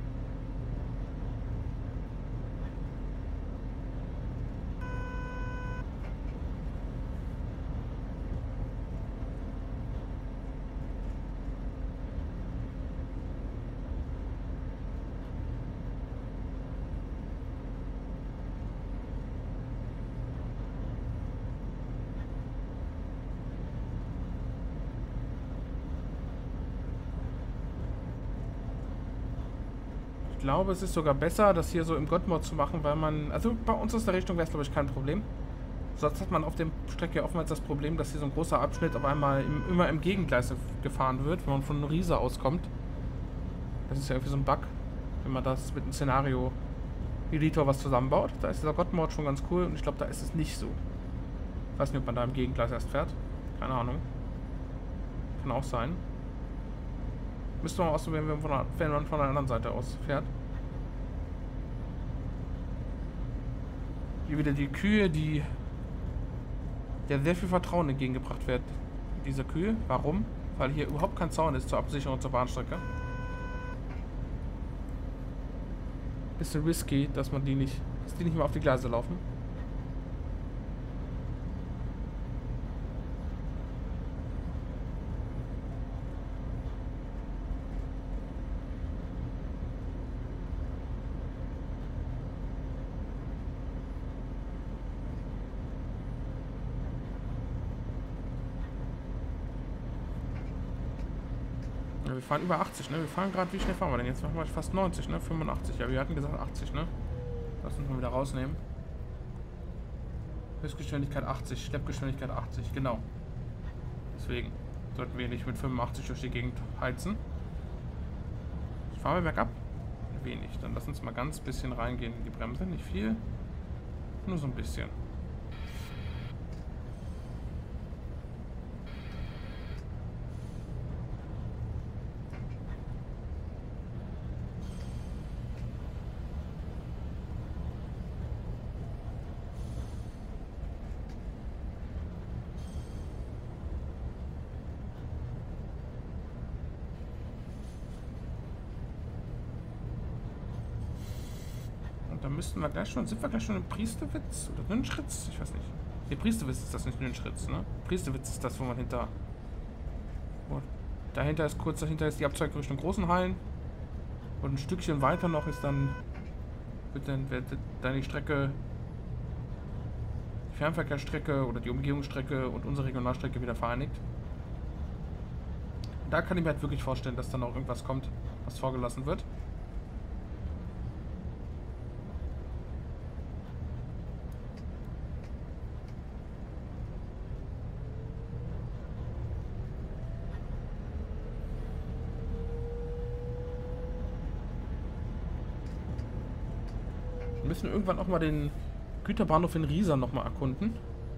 Ich glaube, es ist sogar besser, das hier so im God-Mod zu machen, weil man... Also bei uns aus der Richtung wäre es, glaube ich, kein Problem. Sonst hat man auf der Strecke oftmals das Problem, dass hier so ein großer Abschnitt auf einmal im, immer im Gegengleis gefahren wird, wenn man von Riesa auskommt. Das ist ja irgendwie so ein Bug, wenn man das mit einem Szenario-Editor was zusammenbaut. Da ist dieser God-Mod schon ganz cool und ich glaube, da ist es nicht so. Ich weiß nicht, ob man da im Gegengleis erst fährt. Keine Ahnung. Kann auch sein. Müsste man ausprobieren, wenn man von der, wenn man von der anderen Seite aus fährt. Hier wieder die Kühe, die der sehr viel Vertrauen entgegengebracht wird. Diese Kühe. Warum? Weil hier überhaupt kein Zaun ist zur Absicherung zur Bahnstrecke. Bisschen risky, dass man die nicht, dass die nicht mehr auf die Gleise laufen. Ja, wir fahren über achtzig, ne? Wir fahren gerade, wie schnell fahren wir denn? Jetzt machen wir fast neunzig, ne? fünfundachtzig. Ja, wir hatten gesagt achtzig, ne? Lass uns mal wieder rausnehmen. Höchstgeschwindigkeit achtzig, Schleppgeschwindigkeit achtzig, genau. Deswegen sollten wir nicht mit fünfundachtzig durch die Gegend heizen. Fahren wir bergab? Wenig. Dann lass uns mal ganz bisschen reingehen in die Bremse. Nicht viel. Nur so ein bisschen. Da müssten wir gleich schon, sind wir gleich schon in Priesterwitz oder Nünschritz? Ich weiß nicht. Nee, Priesterwitz ist das, nicht Nünschritz, ne? Priesterwitz ist das, wo man hinter... Wo, dahinter ist, kurz dahinter ist die Abzweigung Richtung Großen Hallen. Und ein Stückchen weiter noch ist dann... Wird dann, wird dann die Strecke... Die Fernverkehrsstrecke oder die Umgehungsstrecke und unsere Regionalstrecke wieder vereinigt. Da kann ich mir halt wirklich vorstellen, dass dann auch irgendwas kommt, was vorgelassen wird. Wir müssen irgendwann auch mal den Güterbahnhof in Riesa nochmal erkunden.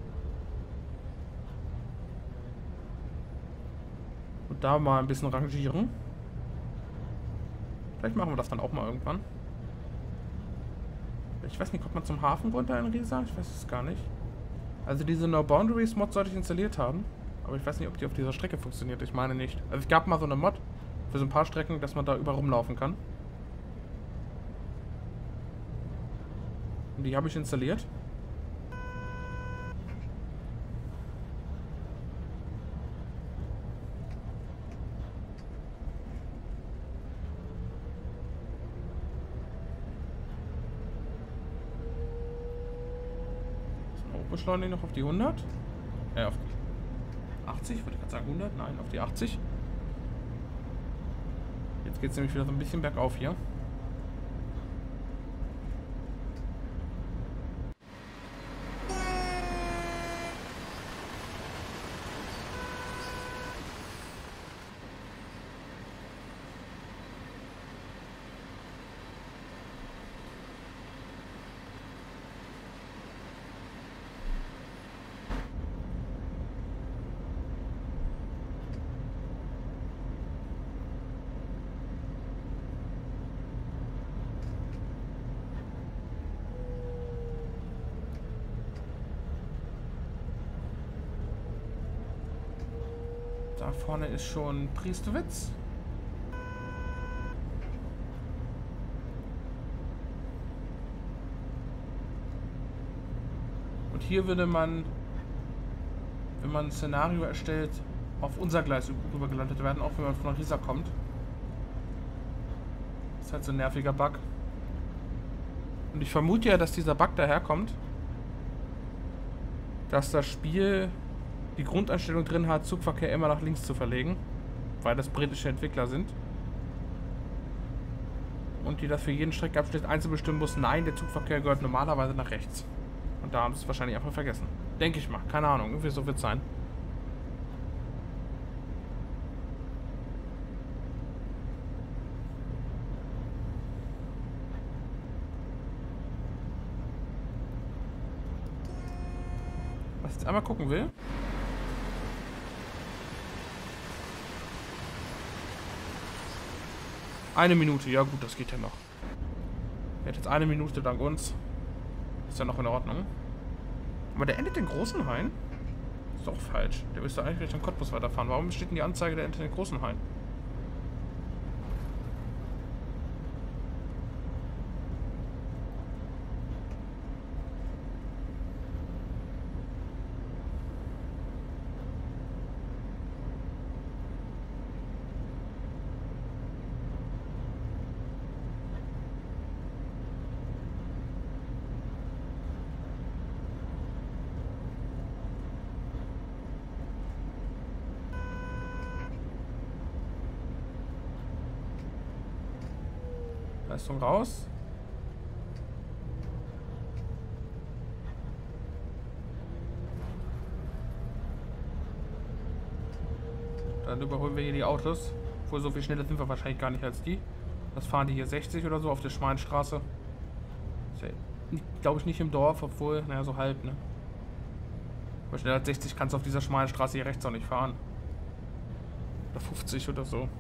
Und da mal ein bisschen rangieren. Vielleicht machen wir das dann auch mal irgendwann. Ich weiß nicht, kommt man zum Hafen runter in Riesa? Ich weiß es gar nicht. Also diese No Boundaries Mod sollte ich installiert haben. Aber ich weiß nicht, ob die auf dieser Strecke funktioniert. Ich meine nicht. Also es gab mal so eine Mod für so ein paar Strecken, dass man da überall rumlaufen kann. Und die habe ich installiert. Beschleunigung noch auf die hundert. Äh, auf die achtzig, würde ich gerade sagen hundert. Nein, auf die achtzig. Jetzt geht es nämlich wieder so ein bisschen bergauf hier. Da vorne ist schon Priestowitz. Und hier würde man, wenn man ein Szenario erstellt, auf unser Gleis rübergeleitet werden, auch wenn man von Riesa kommt. Das ist halt so ein nerviger Bug. Und ich vermute ja, dass dieser Bug daherkommt, dass das Spiel die Grundeinstellung drin hat, Zugverkehr immer nach links zu verlegen, weil das britische Entwickler sind. Und die das für jeden Streckenabschnitt einzeln bestimmen muss, nein, der Zugverkehr gehört normalerweise nach rechts. Und da haben sie es wahrscheinlich einfach vergessen. Denke ich mal, keine Ahnung, irgendwie so wird es sein. Was ich jetzt einmal gucken will. Eine Minute, ja gut, das geht ja noch. Er hat jetzt eine Minute dank uns. Ist ja noch in Ordnung. Aber der endet den großen Hain? Ist doch falsch. Der müsste eigentlich Richtung Cottbus weiterfahren. Warum steht denn die Anzeige, der endet den großen Hain? Leistung raus. Dann überholen wir hier die Autos. Obwohl, so viel schneller sind wir wahrscheinlich gar nicht als die. Das fahren die hier sechzig oder so auf der schmalen Straße. Ist ja, glaube ich, nicht im Dorf, obwohl, naja, so halb, ne? Aber schneller als sechzig kannst du auf dieser schmalen Straße hier rechts auch nicht fahren. Oder fünfzig oder so.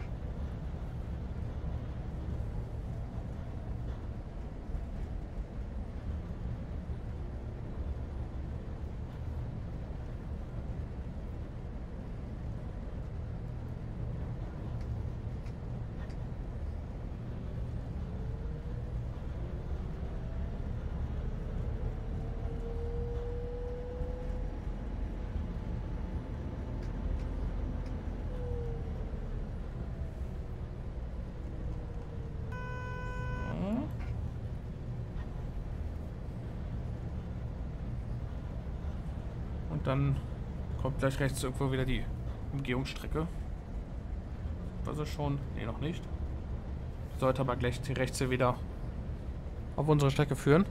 Dann kommt gleich rechts irgendwo wieder die Umgehungsstrecke. Also schon, nee, noch nicht. Sollte aber gleich die rechts hier wieder auf unsere Strecke führen.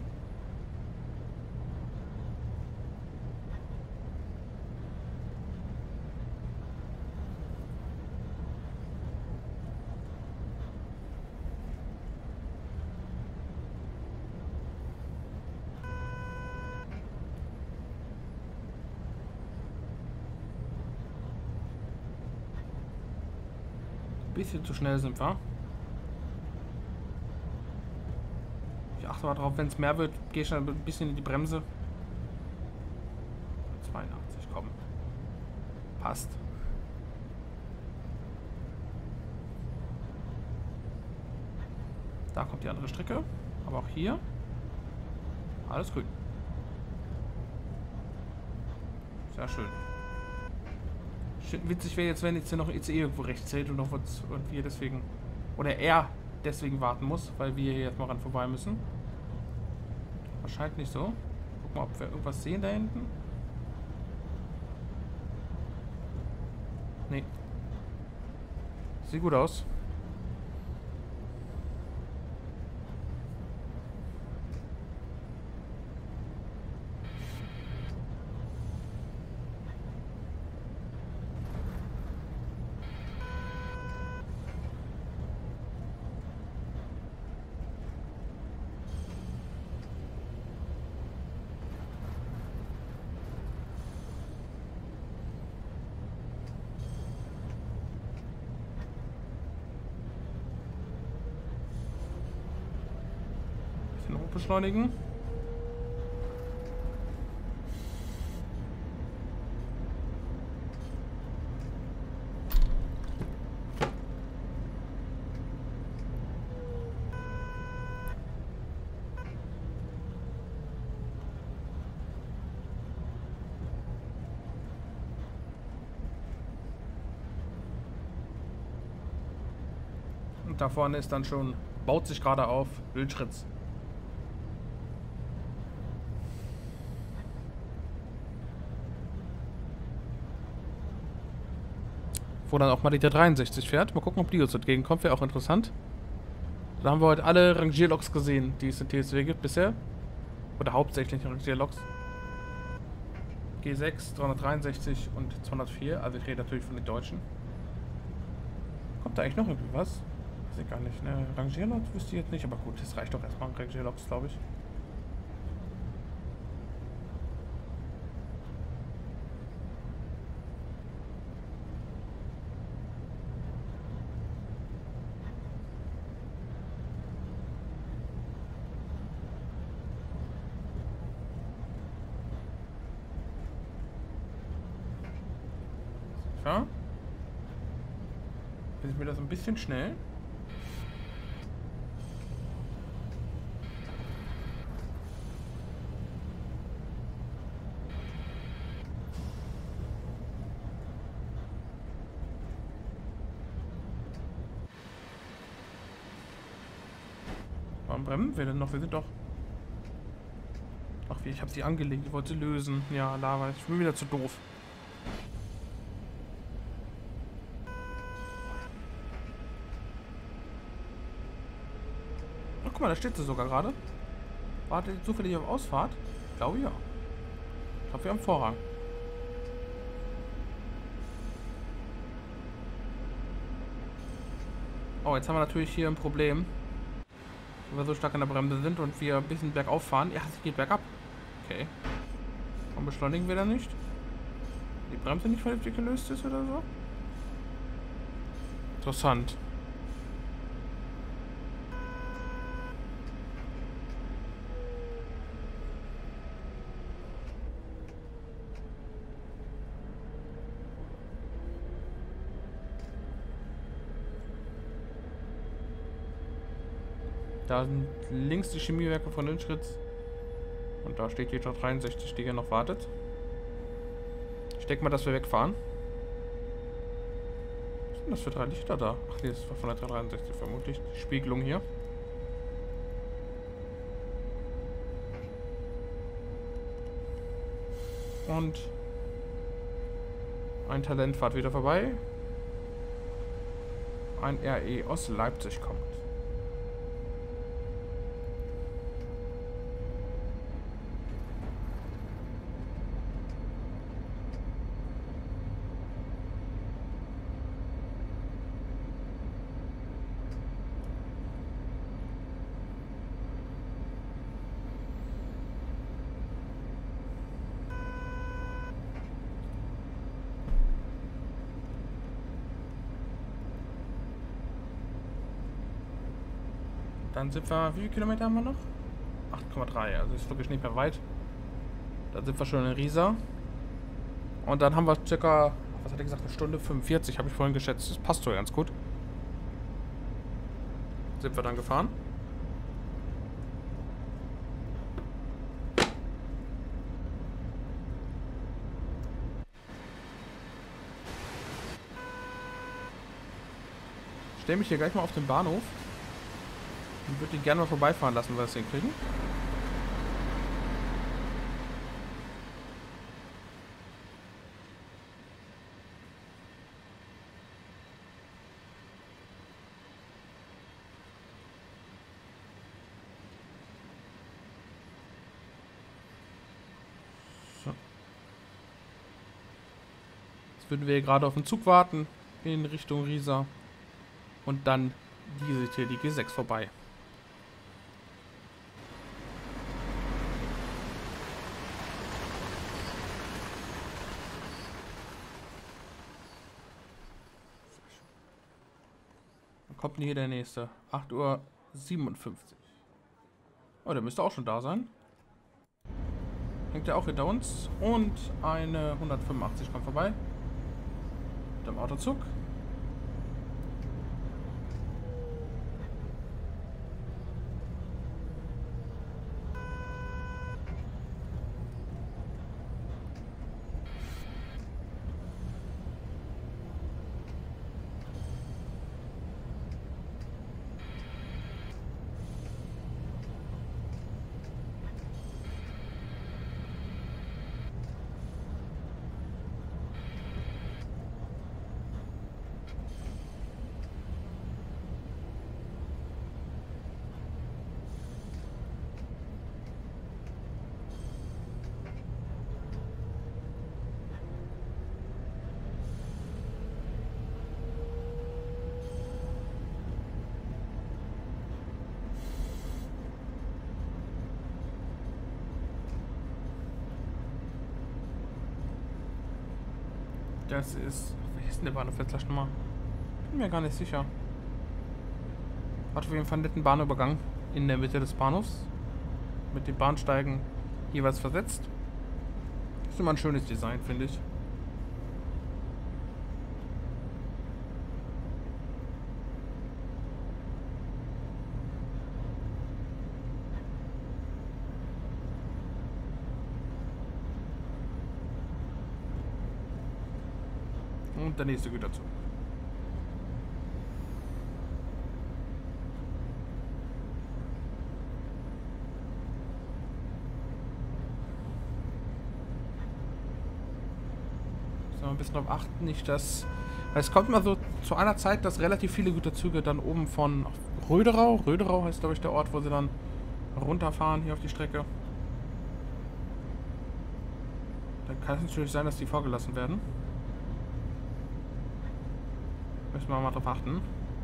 Bisschen zu schnell sind wir. Ich achte mal drauf, wenn es mehr wird, gehe ich schon ein bisschen in die Bremse. zweiundachtzig, komm. Passt. Da kommt die andere Strecke. Aber auch hier. Alles grün. Sehr schön. Witzig wäre jetzt, wenn jetzt hier noch E C E irgendwo rechts hält und noch was und wir deswegen, oder er deswegen warten muss, weil wir hier jetzt mal ran vorbei müssen. Wahrscheinlich nicht so. Guck mal, ob wir irgendwas sehen da hinten. Nee. Sieht gut aus. Beschleunigen. Und da vorne ist dann schon, baut sich gerade auf, Wildschritz. Wo dann auch mal die der dreiundsechzig fährt. Mal gucken, ob die uns entgegenkommt. Wäre auch interessant. Da haben wir heute alle Rangierloks gesehen, die es in T S W gibt bisher. Oder hauptsächlich Rangierloks. G sechs, dreihundertdreiundsechzig und zweihundertvier. Also ich rede natürlich von den Deutschen. Kommt da eigentlich noch irgendwie was? Weiß ich gar nicht. Ne, Rangierloks wüsste ich jetzt nicht. Aber gut, das reicht doch erstmal an Rangierloks, glaube ich. Ja. Bin ich mir das ein bisschen schnell. Warum bremsen wir denn noch? Wir sind doch... Ach wie, ich habe sie angelegt. Ich wollte sie lösen. Ja, Lava. Ich bin wieder zu doof. Guck mal, da steht sie sogar gerade. Wartet die zufällig auf Ausfahrt? Ich glaube ja. Ich glaube, wir haben Vorrang. Oh, jetzt haben wir natürlich hier ein Problem. Wenn wir so stark an der Bremse sind und wir ein bisschen bergauf fahren. Ja, es geht bergab. Okay. Warum beschleunigen wir da nicht? Die Bremse nicht vernünftig gelöst ist oder so? Interessant. Da sind links die Chemiewerke von Wildschritz. Und da steht die dreiundsechzig, die hier noch wartet. Ich denke mal, dass wir wegfahren. Was sind das für drei Lichter da? Ach nee, das war von der dreiundsechzig vermutlich. Die Spiegelung hier. Und ein Talent fährt wieder vorbei. Ein R E aus Leipzig kommt. Dann sind wir, wie viele Kilometer haben wir noch? acht Komma drei, also ist wirklich nicht mehr weit. Dann sind wir schon in Riesa. Und dann haben wir circa, was hat er gesagt, eine Stunde fünfundvierzig, habe ich vorhin geschätzt. Das passt so ganz gut. Sind wir dann gefahren. Ich stelle mich hier gleich mal auf den Bahnhof. Ich würde ihn gerne mal vorbeifahren lassen, wenn wir das hinkriegen. würden wir gerade auf den Zug warten in Richtung Riesa. Und dann diese hier, die G sechs vorbei. Dann kommt hier der nächste. acht Uhr siebenundfünfzig. Oh, der müsste auch schon da sein. Hängt ja auch hinter uns. Und eine hundertfünfundachtzig kommt vorbei. Mit dem Autozug. Das ist... Wie ist denn der Bahnhof jetzt gleich nochmal? Bin mir gar nicht sicher. Hat auf jeden Fall einen netten Bahnübergang in der Mitte des Bahnhofs. Mit den Bahnsteigen jeweils versetzt. Ist immer ein schönes Design, finde ich. Und der nächste Güterzug. So, ein bisschen darauf achten, nicht dass... Weil es kommt mal so zu einer Zeit, dass relativ viele Güterzüge dann oben von Röderau, Röderau heißt glaube ich der Ort, wo sie dann runterfahren hier auf die Strecke. Dann kann es natürlich sein, dass die vorgelassen werden. Müssen wir mal drauf achten.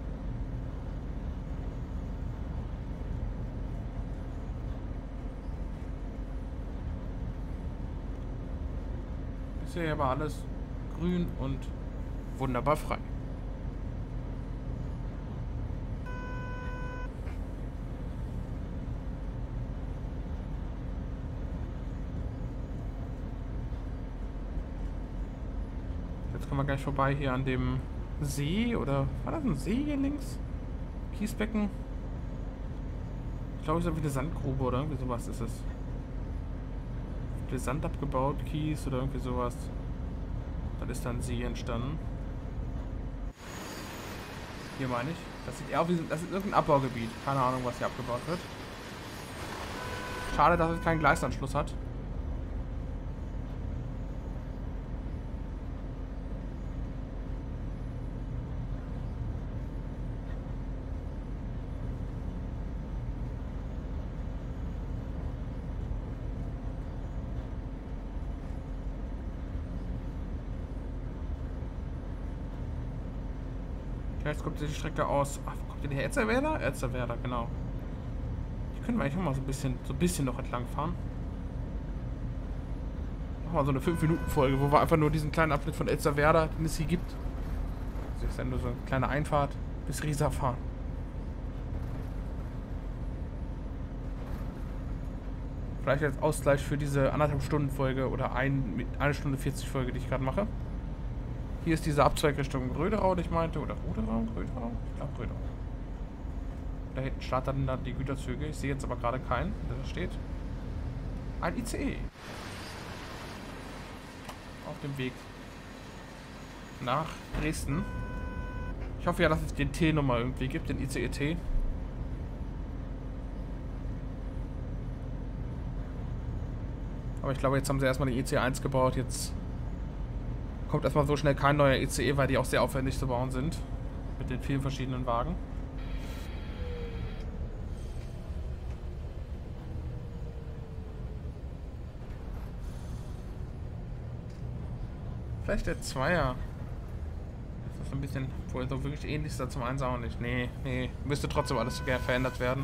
Bisher aber alles grün und wunderbar frei. Jetzt kommen wir gleich vorbei hier an dem See, oder war das ein See hier links? Kiesbecken? Ich glaube, es ist irgendwie eine Sandgrube oder irgendwie sowas ist es. Der Sand abgebaut, Kies oder irgendwie sowas. Dann ist dann See entstanden. Hier meine ich. Das sieht eher aus wie das ist irgendein Abbaugebiet. Keine Ahnung, was hier abgebaut wird. Schade, dass es keinen Gleisanschluss hat. Jetzt kommt die Strecke aus. Ach, kommt die Erzerwerder? Erzerwerder, genau. Hier können wir eigentlich auch mal so ein bisschen, so ein bisschen noch entlang fahren. Machen wir so eine fünf Minuten Folge, wo wir einfach nur diesen kleinen Abschnitt von Elsterwerda, den es hier gibt. Das ist ja nur so eine kleine Einfahrt bis Riesa fahren. Vielleicht als Ausgleich für diese anderthalb Stunden Folge oder ein, eine Stunde vierzig Folge, die ich gerade mache. Hier ist diese Abzweig Richtung Röderau, die ich meinte. Oder Ruderau? Röderau? Ich glaube Röderau. Da hinten starten dann die Güterzüge. Ich sehe jetzt aber gerade keinen, der da steht. Ein I C E. Auf dem Weg nach Dresden. Ich hoffe ja, dass es den T-Nummer irgendwie gibt, den I C E T. Aber ich glaube, jetzt haben sie erstmal den I C E eins gebaut. Jetzt kommt erstmal so schnell kein neuer I C E, weil die auch sehr aufwendig zu bauen sind. Mit den vielen verschiedenen Wagen. Vielleicht der Zweier. Das ist ein bisschen, wohl so wirklich ähnlich ist da zum Einser auch nicht. Nee, nee. Müsste trotzdem alles gerne verändert werden.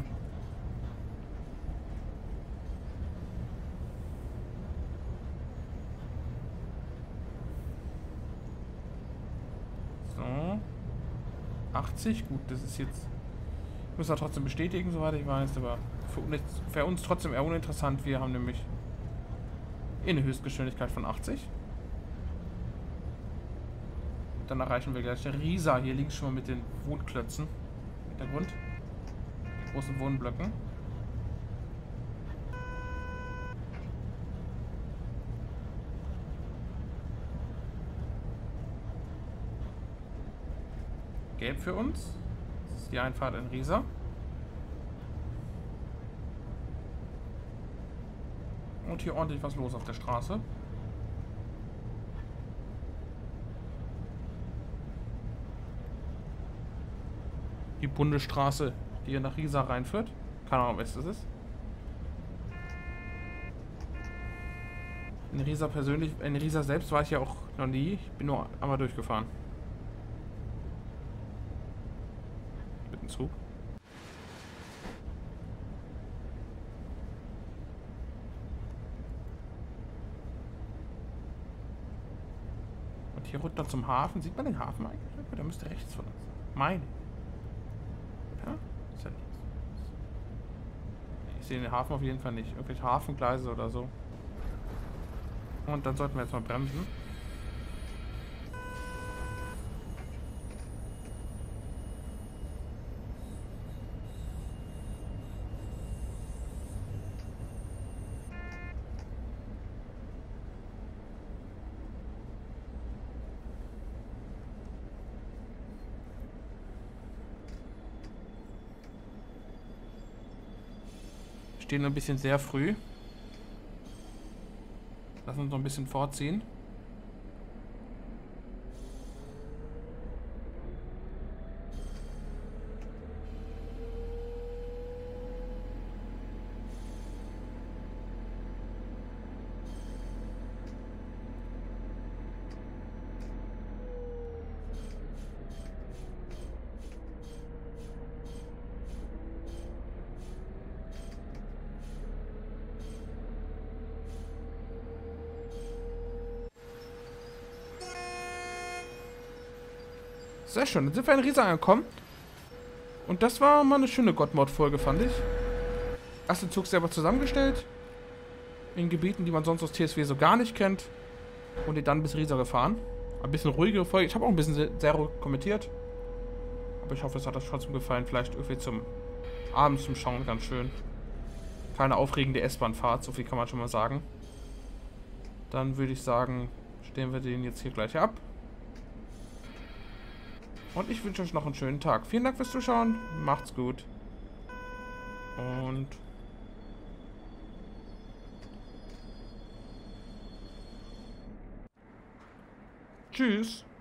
So. achtzig, gut, das ist jetzt. Müssen wir trotzdem bestätigen, soweit ich weiß, aber für, für uns trotzdem eher uninteressant. Wir haben nämlich eine Höchstgeschwindigkeit von achtzig. Dann erreichen wir gleich der Riesa. Hier links schon mal mit den Wohnklötzen. Hintergrund. Die großen Wohnblöcken. Gelb für uns. Das ist die Einfahrt in Riesa. Und hier ordentlich was los auf der Straße. Die Bundesstraße, die hier nach Riesa reinführt. Keine Ahnung, was das ist. In Riesa persönlich, in Riesa selbst war ich ja auch noch nie. Ich bin nur einmal durchgefahren. Mit dem Zug. Und hier runter zum Hafen. Sieht man den Hafen eigentlich? Der müsste rechts von uns sein. Meine. Ja? Ist ja nichts. Ich sehe den Hafen auf jeden Fall nicht. Irgendwelche Hafengleise oder so. Und dann sollten wir jetzt mal bremsen. Stehen ein bisschen sehr früh. Lass uns noch ein bisschen vorziehen. Sehr schön, dann sind wir in Riesa angekommen. Und das war mal eine schöne God-Mod-Folge, fand ich. Erst den Zug selber zusammengestellt. In Gebieten, die man sonst aus T S W so gar nicht kennt. Und dann bis Riesa gefahren. Ein bisschen ruhigere Folge. Ich habe auch ein bisschen sehr, sehr ruhig kommentiert. Aber ich hoffe, es hat euch trotzdem gefallen. Vielleicht irgendwie zum Abends zum Schauen ganz schön. Keine aufregende S-Bahn-Fahrt, so viel kann man schon mal sagen. Dann würde ich sagen, stellen wir den jetzt hier gleich ab. Und ich wünsche euch noch einen schönen Tag. Vielen Dank fürs Zuschauen. Macht's gut. Und tschüss.